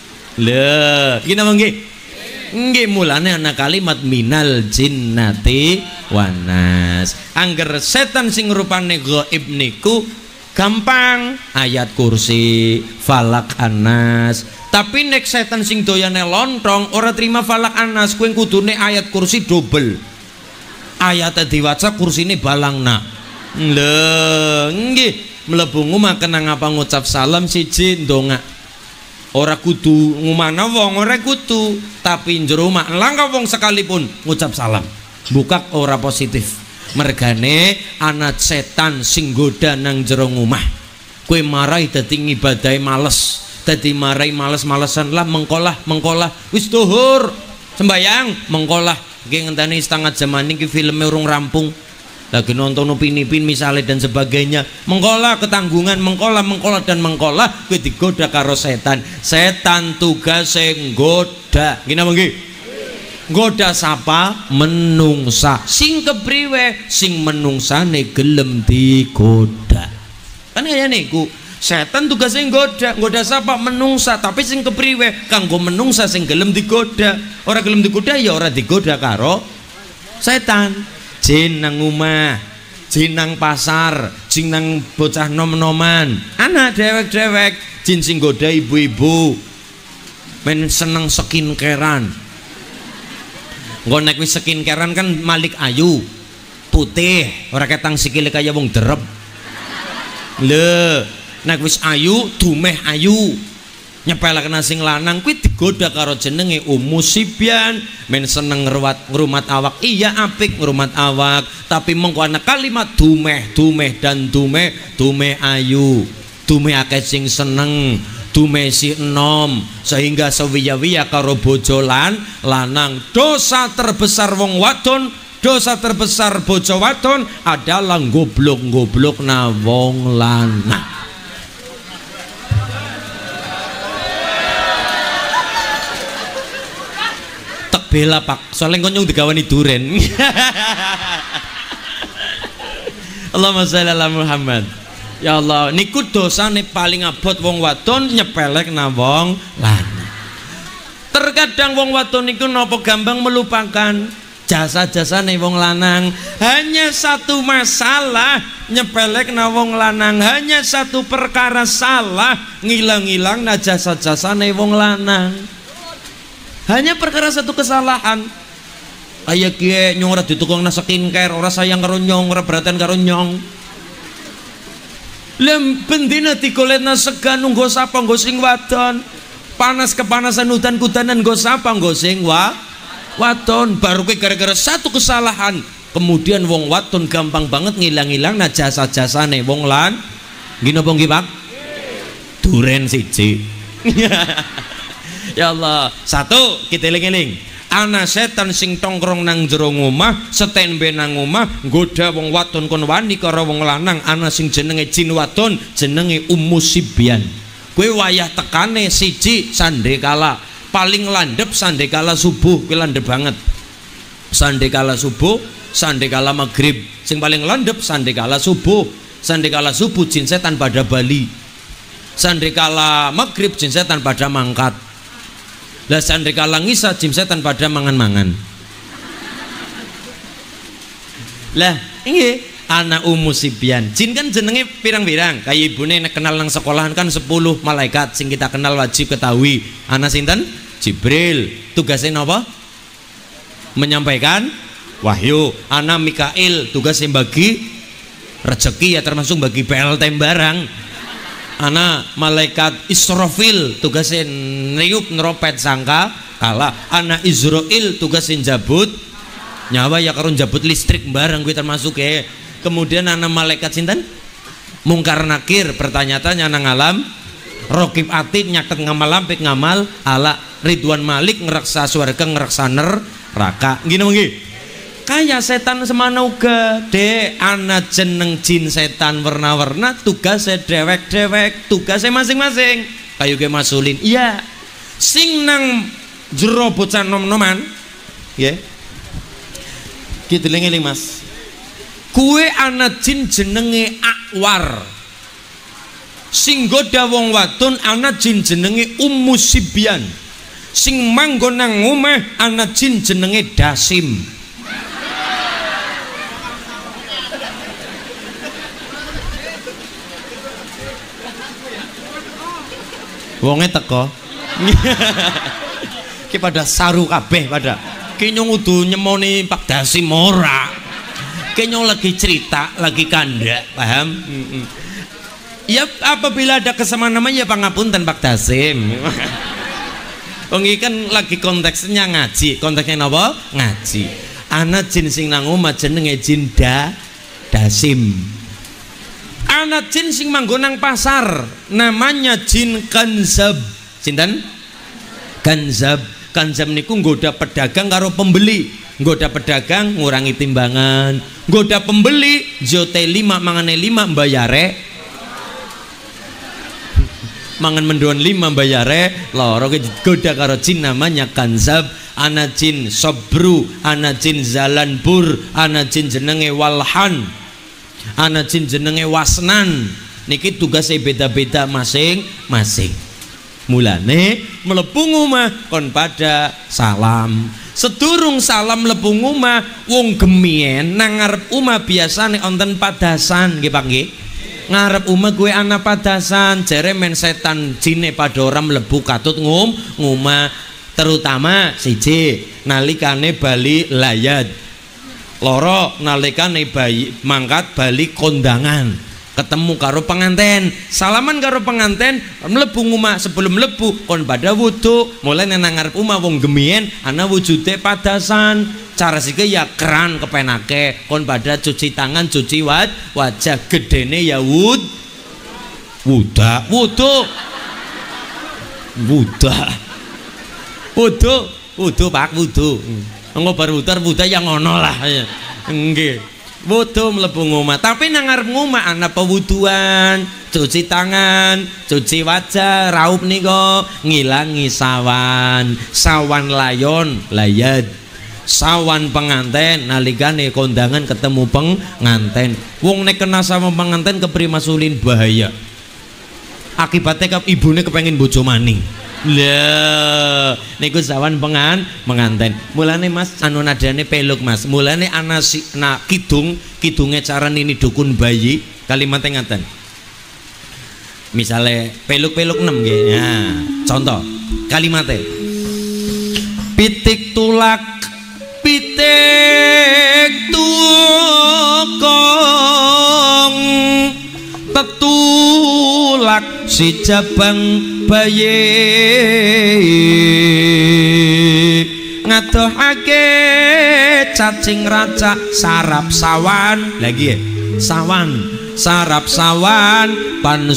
lha iki napa nggih nggih mulane ana kalimat minal jinnati wanas. Angger setan sing rupane gaib niku gampang ayat kursi, falak anas. Tapi nek setan sing doyane lontong ora terima falak anas, kuwi kudune ayat kursi double. Ayate diwaca kursine balangna. Lho, nggih mlebu omah kena ngapa ngucap salam siji ndonga. Ora kudu ngumana wong ora kudu tapi njero omah langka wong sekalipun ngucap salam bukak ora positif mergane ana setan sing goda nang jero omah kowe marai dadi ngibadahe males dadi marai males-malesan lah mengkolah wis dhuhur sembayang mengkolah nggih ngenteni setengah jaman iki filme urung rampung lagi nonton upin-ipin misalnya dan sebagainya mengkolah ketanggungan mengkolah dan mengkolah kowe digoda karo setan tugasnya nggoda gini apa nggih nggoda sapa menungsa sing kepriwe sing menungsane gelem digoda kan kaya niku setan tugasnya nggoda sapa menungsa tapi sing kepriwe kanggo menungsa sing gelem digoda ora gelem digoda ya ora digoda karo setan jin nang omah, jin nang pasar, jin nang bocah nom-noman. Anak dewek-dewek, jin sing goda ibu-ibu. Men seneng skincarean. Engko nek wis skincarean kan Malik Ayu. Putih, ora ketang sikile kaya wong derep. Lho, nek wis ayu, dumeh ayu. Nyepelakna sing lanang kuwi digoda karo jenenge Ummu Sibyan men seneng ngrumat awak iya apik ngrumat awak tapi mengko ana kalimat dumeh dan dumeh ayu dumeh akeh sing seneng dumeh si enom sehingga sewiya-wiya karo bojo lanang dosa terbesar wong wadon dosa terbesar bojo wadon adalah goblok na wong lanang. Bela Pak, soalnya konyong digawani duren. Allahumma sholli ala Muhammad. Ya Allah, niku dosane paling abot wong wadon nyepelek na wong lanang. Terkadang wong wadon niku napa gampang melupakan jasa-jasane wong lanang. Hanya satu masalah nyepelek na wong lanang, hanya satu perkara salah ngilang-ilang na jasa-jasane wong lanang. Hanya perkara satu kesalahan kayak kie nyong ora ditukang na skincare ora sayang karo nyong ora perhatian karo nyong lem bendina dikolet na segan nggo sapa nggo sing wadon panas kepanasan hutan kudanan nggo sapa nggo sing wadon baru kie gara-gara satu kesalahan kemudian wong wadon gampang banget ngilang-ilang na jasa-jasane wong lan gini apa nggih Pak duren siji. Ya Allah, satu kita eling-eling. Ana setan sing tongkrong nang jero omah, setembe nang omah, nggoda wong wadon kon wani karo wong lanang, ana sing jenenge jin wadon, jenenge Ummu Sibyan. Kowe wayah tekane siji sandekala, paling landhep sandekala subuh, kowe landhep banget. Sandekala subuh, sandekala maghrib. Sing paling landep sandekala subuh. Sandekala subuh jin setan pada bali. Sandekala maghrib jin setan pada mangkat. Lah sandekala ngisa jin setan pada mangan-mangan. Lah ini anak Sibyan. Jin kan jenenge pirang-pirang. Kayak ibune nek kenal nang sekolahan kan 10 malaikat sing kita kenal wajib ketahui. Ana sinten? Jibril. Tugasnya napa? Menyampaikan wahyu. Ana Mikail, tugasnya bagi rezeki ya, termasuk bagi PLT barang. Ana malaikat Israfil, tugasnya niup neropet sangka kalah. Ana Izrail, tugasnya jabut nyawa ya, karo jabut listrik barang gue termasuk ya. Kemudian ana malaikat sinten? Mungkar nakir, pertanyaan nang alam. Rokib atid nyaket ngamal lampik ngamal ala. Ridwan Malik ngeraksa swarga ngeraksa neraka. Gini mungkin kaya setan semana uga de ana jeneng jin setan warna-warna, tugasnya dewek-dewek, tugasnya masing-masing. Kayu ke masulin iya sing nang jero bocah nom-noman ya gitu eling mas. Kue ana jin jenenge Akwar, sing goda wong wadon ana jin jenenge Sibyan, sing manggon nang omah ana jin jenenge Dasim. Wonge teko ki pada saru kabeh pada ki nyong udu nyemoni Pak Dasim ora, ki nyong lagi cerita lagi kandak paham. Ya apabila ada kesamaan namanya ya pangapunten Pak Dasim. Wong iki kan lagi konteksnya ngaji, konteksnya napa? Ngaji. Ana jin sing nang omah jenenge jin Dasim. Ana jin sing manggon nang pasar namanya jin Kanzab. Sinten? Kanzab. Kanzab niku nggoda pedagang karo pembeli. Nggoda pedagang ngurangi timbangan, nggoda pembeli jote 5 mangane 5 mbayare mangan mendoan 5 bayare loro goda karo jin namanya Kanzab. Ana jin Sobru, ana jin Zalanbur, ana jin jenenge Walhan, ana jin jenenge Wasnan. Niki tugasnya beda-beda masing-masing. Mulane mlebu omah kon pada salam. Sedurung salam mlebu omah wong gemien nang ngarep omah biasane wonten padasan nggih Pak nggih. Ngarep omah gue ana padasan jere men setan jine pada ora mlebu katut ngomah, terutama siji nalikane bali layad, loro nalikane bayi mangkat bali kondangan, ketemu karo penganten, salaman karo penganten, mlebu omah. Sebelum mlebu kon pada wudu, mulai nang ngarep omah wong gemien ana wujude padasan. Cara sike ya keran kepenake, kon pada cuci tangan, cuci wajah, gedene ya wudu Pak, wudu. Engko bar wudu yang ngono lah. Nggih. Wudu mlebu omah, tapi nang ngarep omah ana pewuduan, cuci tangan, cuci wajah, raup nika ngilangi sawan layon, layad. Sawan penganten nalikane kondangan ketemu penganten. Wong nek kena sama penganten kepri masulin bahaya. Akibatnya ibune kepengin bojo maning. Lah niku sawan penganten. Mulane Mas anu nadane peluk Mas. Mulane ana kidunge cara nini dukun bayi kalimatnya ngaten. Misale peluk-peluk 6 nggih. Nah, contoh kalimatnya pitik tulak pitik tukong tetulak si jabang bayi ngadohake cacing raca sarap sawan lagi ya sawan sarap sawan pan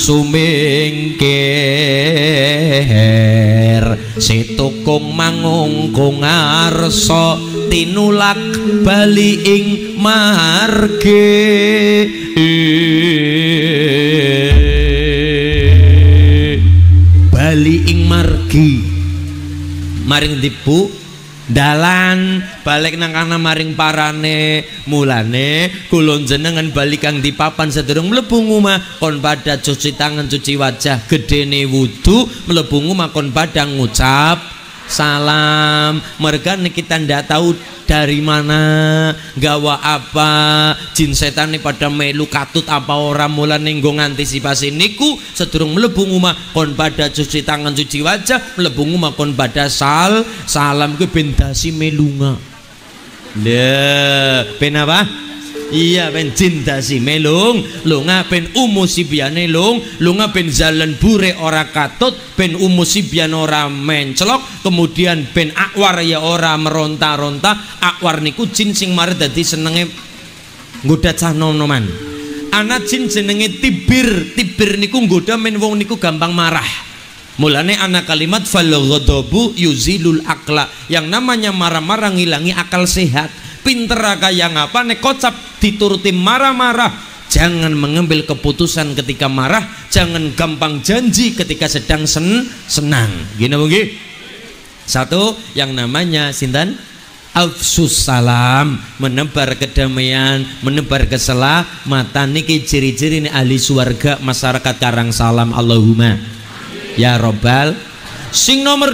sumingkir si tukung mangungkung arso tinulak bali ing marge bali ing margi maring tipu dalan balik nang kana maring parane. Mulane kula jenengan balik kang dipapan sedurung mlebu omah kon pada cuci tangan cuci wajah, gedene wudu mlebu omah kon pada ngucap salam. Mereka kita ndak tahu dari mana, gawa apa, jin setan ini pada melu katut apa orang. Mulane nggo ngantisipasi niku sedurung mlebu omah kon pada cuci tangan cuci wajah, mlebu omah kon pada salam ke ben dasi melunga. Lha ben apa? Iya ben jin dasi melung lunga ben umusibiane lunga ben jalan bure ora katut, ben umusibian ora menclok, kemudian ben akwar ya ora meronta-ronta. Akwar niku jin sing mari dadi senenge nggoda cah nom-noman. Ana jin jenenge tibir niku nggoda men wong niku gampang marah. Mulane ana kalimat fal ghadabu yuzilul akla, yang namanya marah-marah ngilangi akal sehat. Pinter kaya ngapa nek kocap dituruti marah-marah. Jangan mengambil keputusan ketika marah, jangan gampang janji ketika sedang senang. Gini nggih. Satu yang namanya sinten? Afsus salam, menebar kedamaian, menebar keselamatan. Niki ciri-ciri ini ahli swarga masyarakat Karang Salam. Allahumma ya robbal. Sing nomor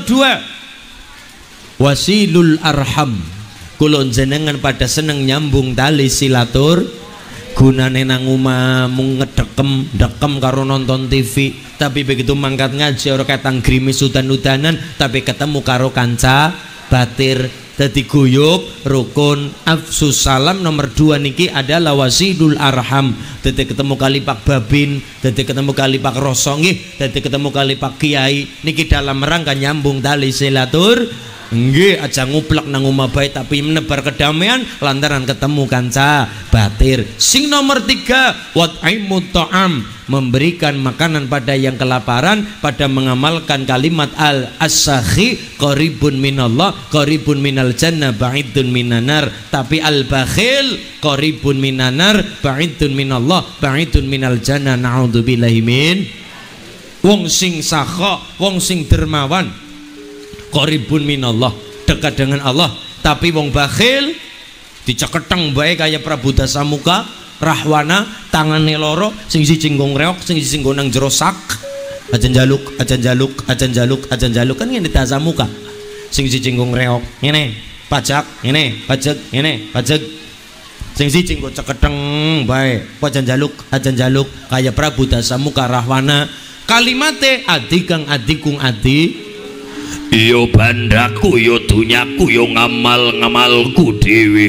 2 wasilul arham. Kulon jenengan pada seneng nyambung tali silatur, gunane nang omah mung ngedekem karo nonton TV, tapi begitu mangkat ngaji ora ketang grimis udan-udanan, tapi ketemu karo kanca batir dadi guyub rukun. Afsus salam nomor 2 niki adalah wasidul arham. Dadi ketemu kali Pak Babin, dadi ketemu kali Pak Roso nggih, dadi ketemu kali Pak Kiai niki dalam rangka nyambung tali silatur. Nggih, aja nguplek nang omah bae tapi menebar kedamaian lantaran ketemu kanca batir. Sing nomor 3 wat'imut ta'am, memberikan makanan pada yang kelaparan, pada mengamalkan kalimat al-as-sakhi qaribun minallah qaribun minal jannah ba'idun minanar. Tapi al-bakhil qaribun minanar ba'idun minallah ba'idun minal jannah. Na'udzubillahi min. Wong sing sakha, wong sing dermawan, qaribun minallah, dekat dengan Allah, tapi wong bakhil diceketeng bae kaya Prabu Dasamuka Rahwana, tangane loro, sing siji nggo ngreok, sing siji nggo nang jero sak. Ajan jaluk kan ngene Dasamuka. Sing siji nggo ngreok ngene, pajak ngene, pajak. Sing siji nggo ceketeng bae, ajan jaluk kaya Prabu Dasamuka Rahwana. Kalimate adi kang adikung adi, yo bandaku yo dunyaku yo ngamalku dhewe.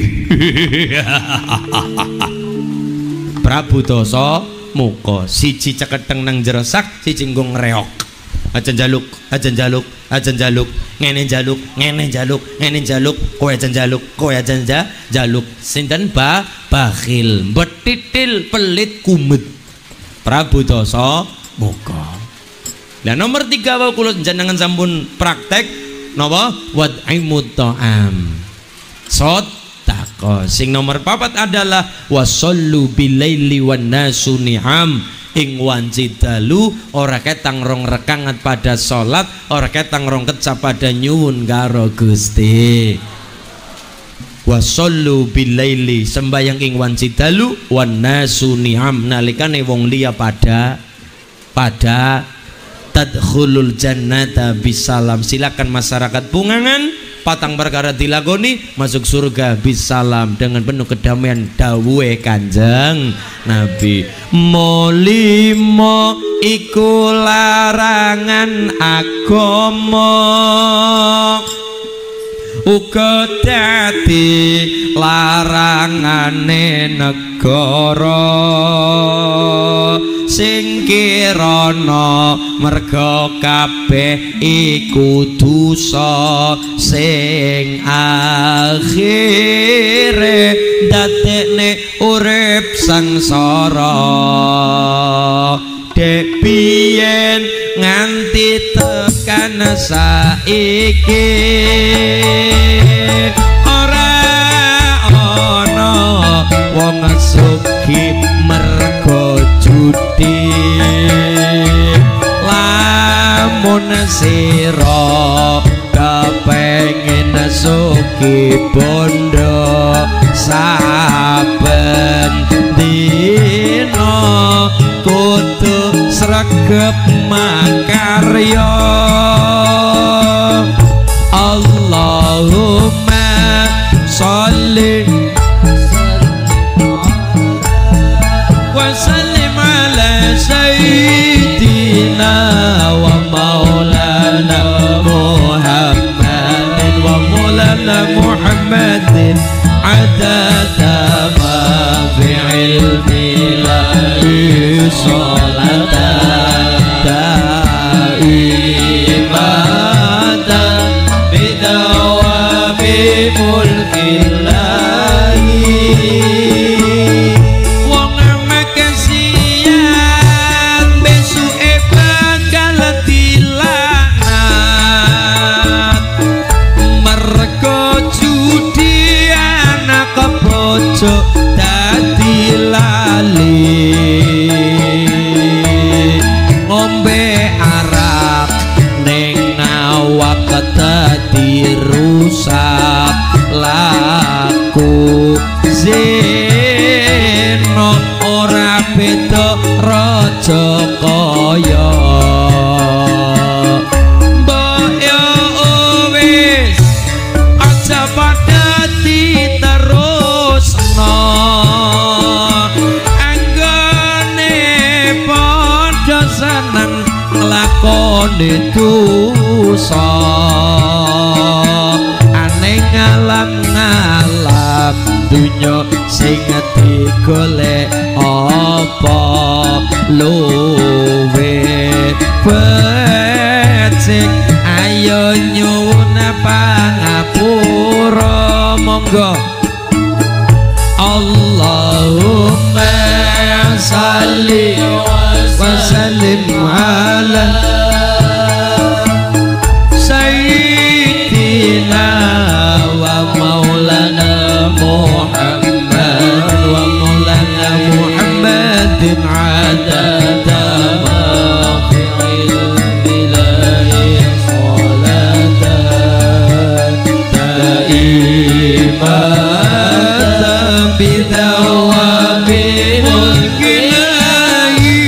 Prabu Dasamuka siji ceketeng nang jero sak, siji nggo ngreok. Ajan jaluk ngene jaluk kowe ajan jaluk sinten bakhil betitil pelit kumet Prabu Dasamuka. Nah nomor 3 wae kula jenengan sampun praktek napa wad'imut ta'am, sedekah. Sing nomor 4 adalah wasallu bilaili wan nasu ni'am, ing wanci dalu ora ketang rong rekangat pada salat, ora ketang rong kecap pada nyuwun karo Gusti. Wasallu bilaili, sembayang ing wanci dalu, wan nasu ni'am, nalikane wong liya pada tadkhulul jannata bisalam. Silakan masyarakat Bungangan patang perkara dilagoni masuk surga bisalam dengan penuh kedamaian dawuhe Kanjeng Nabi. Molimo iku larangan agama, uga dadi larangane negara, sing kirana merga kabeh iku dosa, sing akhire dadekne urip sangsara. Dek biyen nganti tekan saiki ora ana wong sugih mergo judi. Lamun sira kepengin sugih iki bondo saben dina kudu sregep makarya Allahumma sholli wa sallim ala sayyidina wa maulana Muhammadin wa maulana Muhammadin adada ma fi ilmi lahi sholatan daimatan bidawami mulkillahi wong makasian besuke bakal dilanat mergo judi anak pojok dadi lali ngombe arak ning awak dadi rusak laku zino ora beda raja kaya mbok yo wis aja padha diterusno anggone padha seneng nglakoni dosa aneh ngalang-alang dunya sing digolek apa luwe becik ayo nyuwun pangapura monggo Allahumma salli wa sallim ala sayyidina wa maulana Muhammad wa maulana Muhammadin adada ma fi ilmi lahi sholatan daimatan bidawami mulkillahi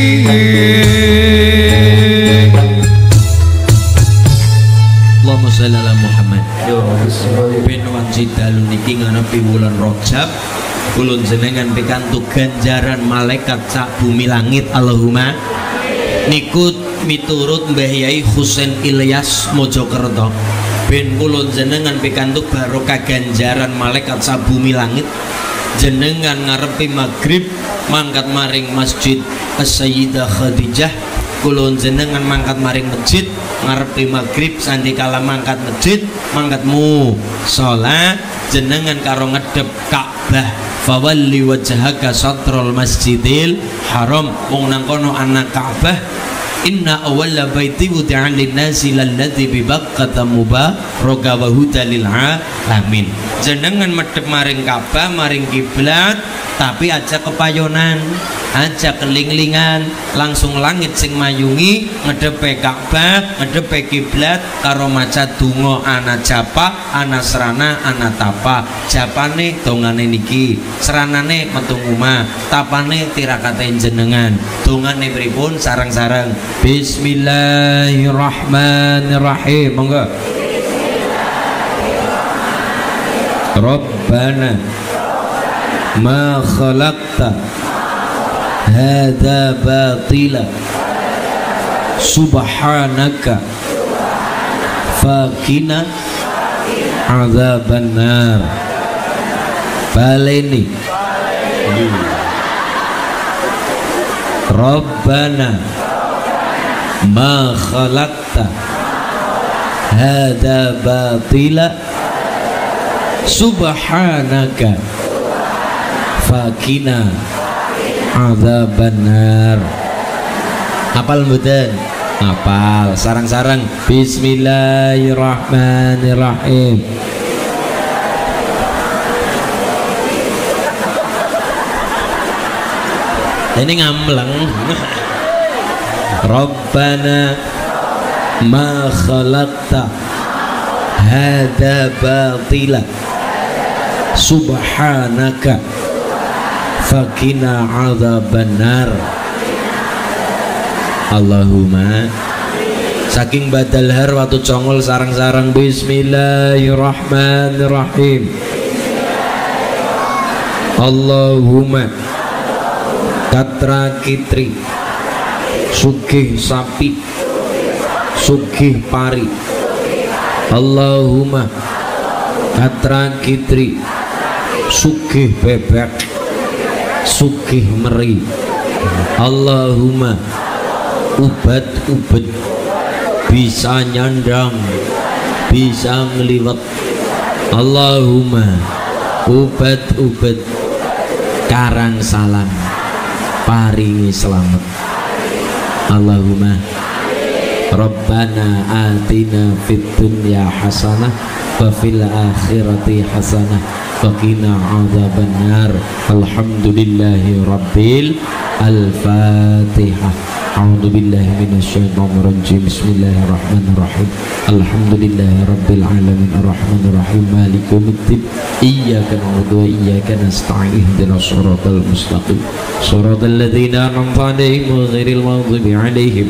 Allahumma sholli ala Muhammad ben wanci dalu niki ngarepi wulan Rajab kulun jenengan pikantuk ganjaran malaikat sak bumi langit Allahumma niku miturut Mbah Yai Husain Ilyas Mojokerto ben kulun jenengan pikantuk barokah ganjaran malaikat sak bumi langit jenengan ngarepi maghrib mangkat maring masjid As-Sayyidah Khadijah kulun jenengan mangkat maring masjid ngarepi maghrib sandikala mangkat masjid mangkatmu sholat jenengan karo ngedep Ka'bah fawalli wajhaka satrul masjidil haram wong nang kono ana Ka'bah inna awwala baiti wudi'a lin-nasi lalladzi bi Baqqata mubaraka wa hudan lil alamin jenengan medhep maring Ka'bah maring kiblat tapi aja kepayonan aja kelinglingan langsung langit sing mayungi ngedepe Ka'bah ngedepe kiblat karo maca donga ana japa ana serana ana tapa japane dongane niki seranane metu omah tapane tirakate jenengan dongane pripun sareng-sareng bismillahirrahmanirrahim monggo Rabbana ma khalaqta hadza batila subhanaka faqina adzaban nar baleni Rabbana ma khalaqta hadza batila subhanaka faqina adzabannar apal mboten apal sarang-sarang bismillahirrahmanirrahim ini ngamleng Rabbana ma khalaqta hada batila subhanaka fakina adzabannar. Allahumma. Saking badal har watu congol sarang-sarang. Bismillahirrahmanirrahim. Allahumma katra kitri sugih sapi sugih pari. Allahumma katra kitri sugih bebek sugih meri. Allahumma ubat ubet bisa nyandang bisa ngeliwat. Allahumma ubat ubet karang salam paringi selamat. Allahumma Rabbana atina fid dunya hasanah wa fil akhirati hasanah wa qina adzabannar. Alhamdulillahi rabbil al-Fatihah. A'udzu billahi minasyaitonir rajim. Bismillahirrahmanirrahim. Alhamdulillahi rabbil alamin arrahmanir rahim maliki yaumiddin. Iyyaka na'budu wa iyyaka nasta'in. Ihdinas siratal mustaqim. Shiratal ladzina an'amta 'alaihim ghairil maghdubi 'alaihim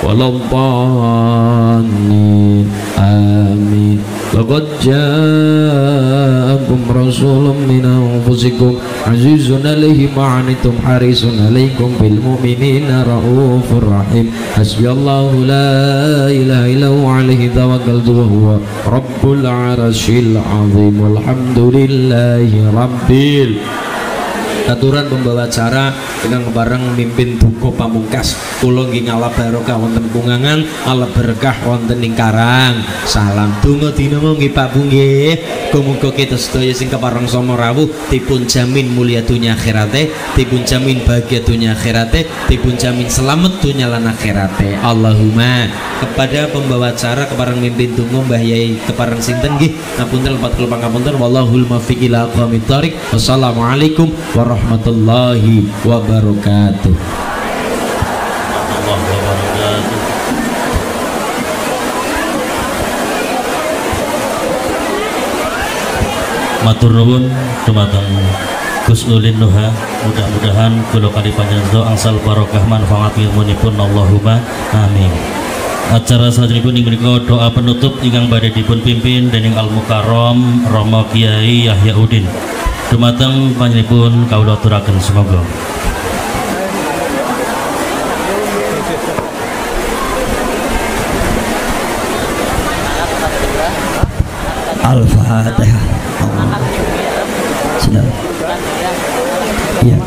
waladdallin. Amin. Laqad ja'akum rasulun min anfusikum azizun 'alaihi ma 'anittum harisun 'alaikum bil mu'minina raufur rahim. Hasbiyallahu la ilaha illa huwa 'alaihi tawakkaltu wa huwa rabbul 'arsyil 'azim. Walhamdulillahi rabbil. Aturan pembawa acara dengan bareng mimpin duka pamungkas kula nggih ngalap barokah wonten kungangan, ngalap berkah wonten ing karang. Salam donga dina nggih Pak Bu nggih. Muga kita sedaya sing kepareng sama rawuh dipun jamin mulia dunya akhirate, dipun jamin bahagia dunya akhirate, dipun jamin selamat dunya lan akhirate. Allahumma. Kepada pembawa acara kepareng mimpin donga Mbah Yai kepareng sinten nggih ngapunten lepat kula pangapunten wallahul muwaffiq ila aqwamit thoriq. Wassalamualaikum warahmatullahi wabarakatuh. Matur nuwun dumateng Gus Ulin Nuha, mudah-mudahan kula kali panjenengan angsal barokah manfaat ilmunipun. Allahumma amin. Acara salajengipun ing menika doa penutup ingkang badhe dipun pimpin dening Al Mukarram Rama Kiai Yahya Udin. Dumateng panjenenganipun kawula aturaken semoga Al-Fatihah. Sudah. Iya.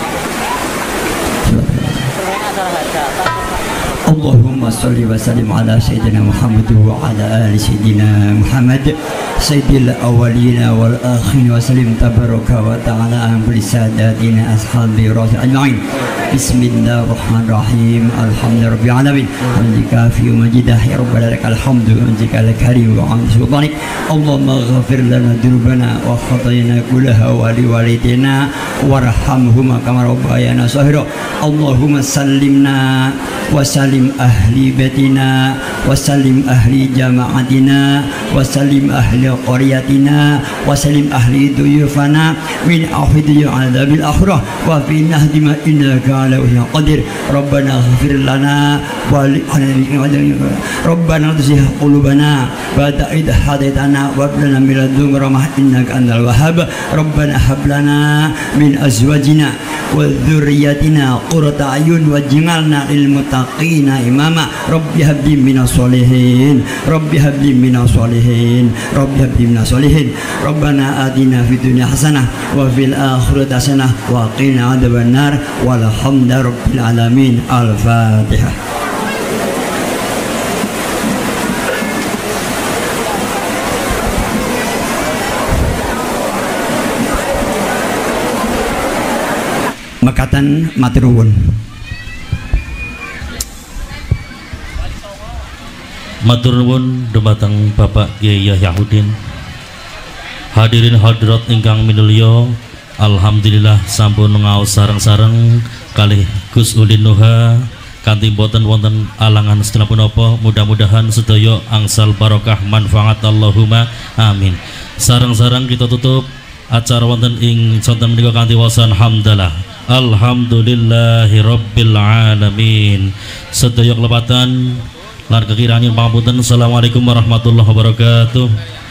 Allahumma salli wa sallim ala sayyidina Muhammad wa ala ali sayyidina Muhammad sayyidil awwalina wal akhirin wa sallim tabaraka wa ta'ala an kulli sadatina ashabi rasul ajma'in. Bismillahirrahmanirrahim. Alhamdulillahirabbil alamin. Hamdika fi majidah ya rabbana lakal hamdu hamdika karim wa hamdu subhanak. Allahumma ighfir lana dzunubana wa khatayana kullaha wa li walidina warhamhuma kama rabbayana shaghira. Allahumma sallimna wa sallim ahli baitina wa sallim ahli jama'atina wa sallim ahli qaryatina wa sallim ahli duyufana min ahdi adabil akhirah wa fi nahdima innaka ala wajhi qadir. Rabbana ighfir lana wa li Rabbana tuzigh qulubana ba'da idh hadaitana wa hab lana min ladunka rahmah innaka antal wahhab. Rabbana hab lana min azwajina wa dzurriyyatina qurrata a'yun waj'alna lil muttaqina imama. Rabbi habli minas solihin, Rabbi habli minas solihin, Rabbi habli minas solihin. Rabbana atina fid dunya hasanah wa fil akhirati hasanah wa qina adzabannar. Walhamdulillahi rabbil alamin. Al-Fatihah. Mekatan matur nuwun. matur nuwun dumateng Bapak Kiai Yahya Udin. Hadirin hadirat ingkang minulya, alhamdulillah sampun ngaos sareng-sareng kalih Gus Ulin Nuha kanthi boten wonten alangan setelah punapa, mudah-mudahan sedaya angsal barokah manfaat Allahumma amin. Sareng-sareng kita tutup acara wonten ing sonten menika kanthi wasan hamdalah alhamdulillahi rabbil alamin. Sedaya kelepatan lan kekiraan pangapunten. Assalamualaikum warahmatullahi wabarakatuh.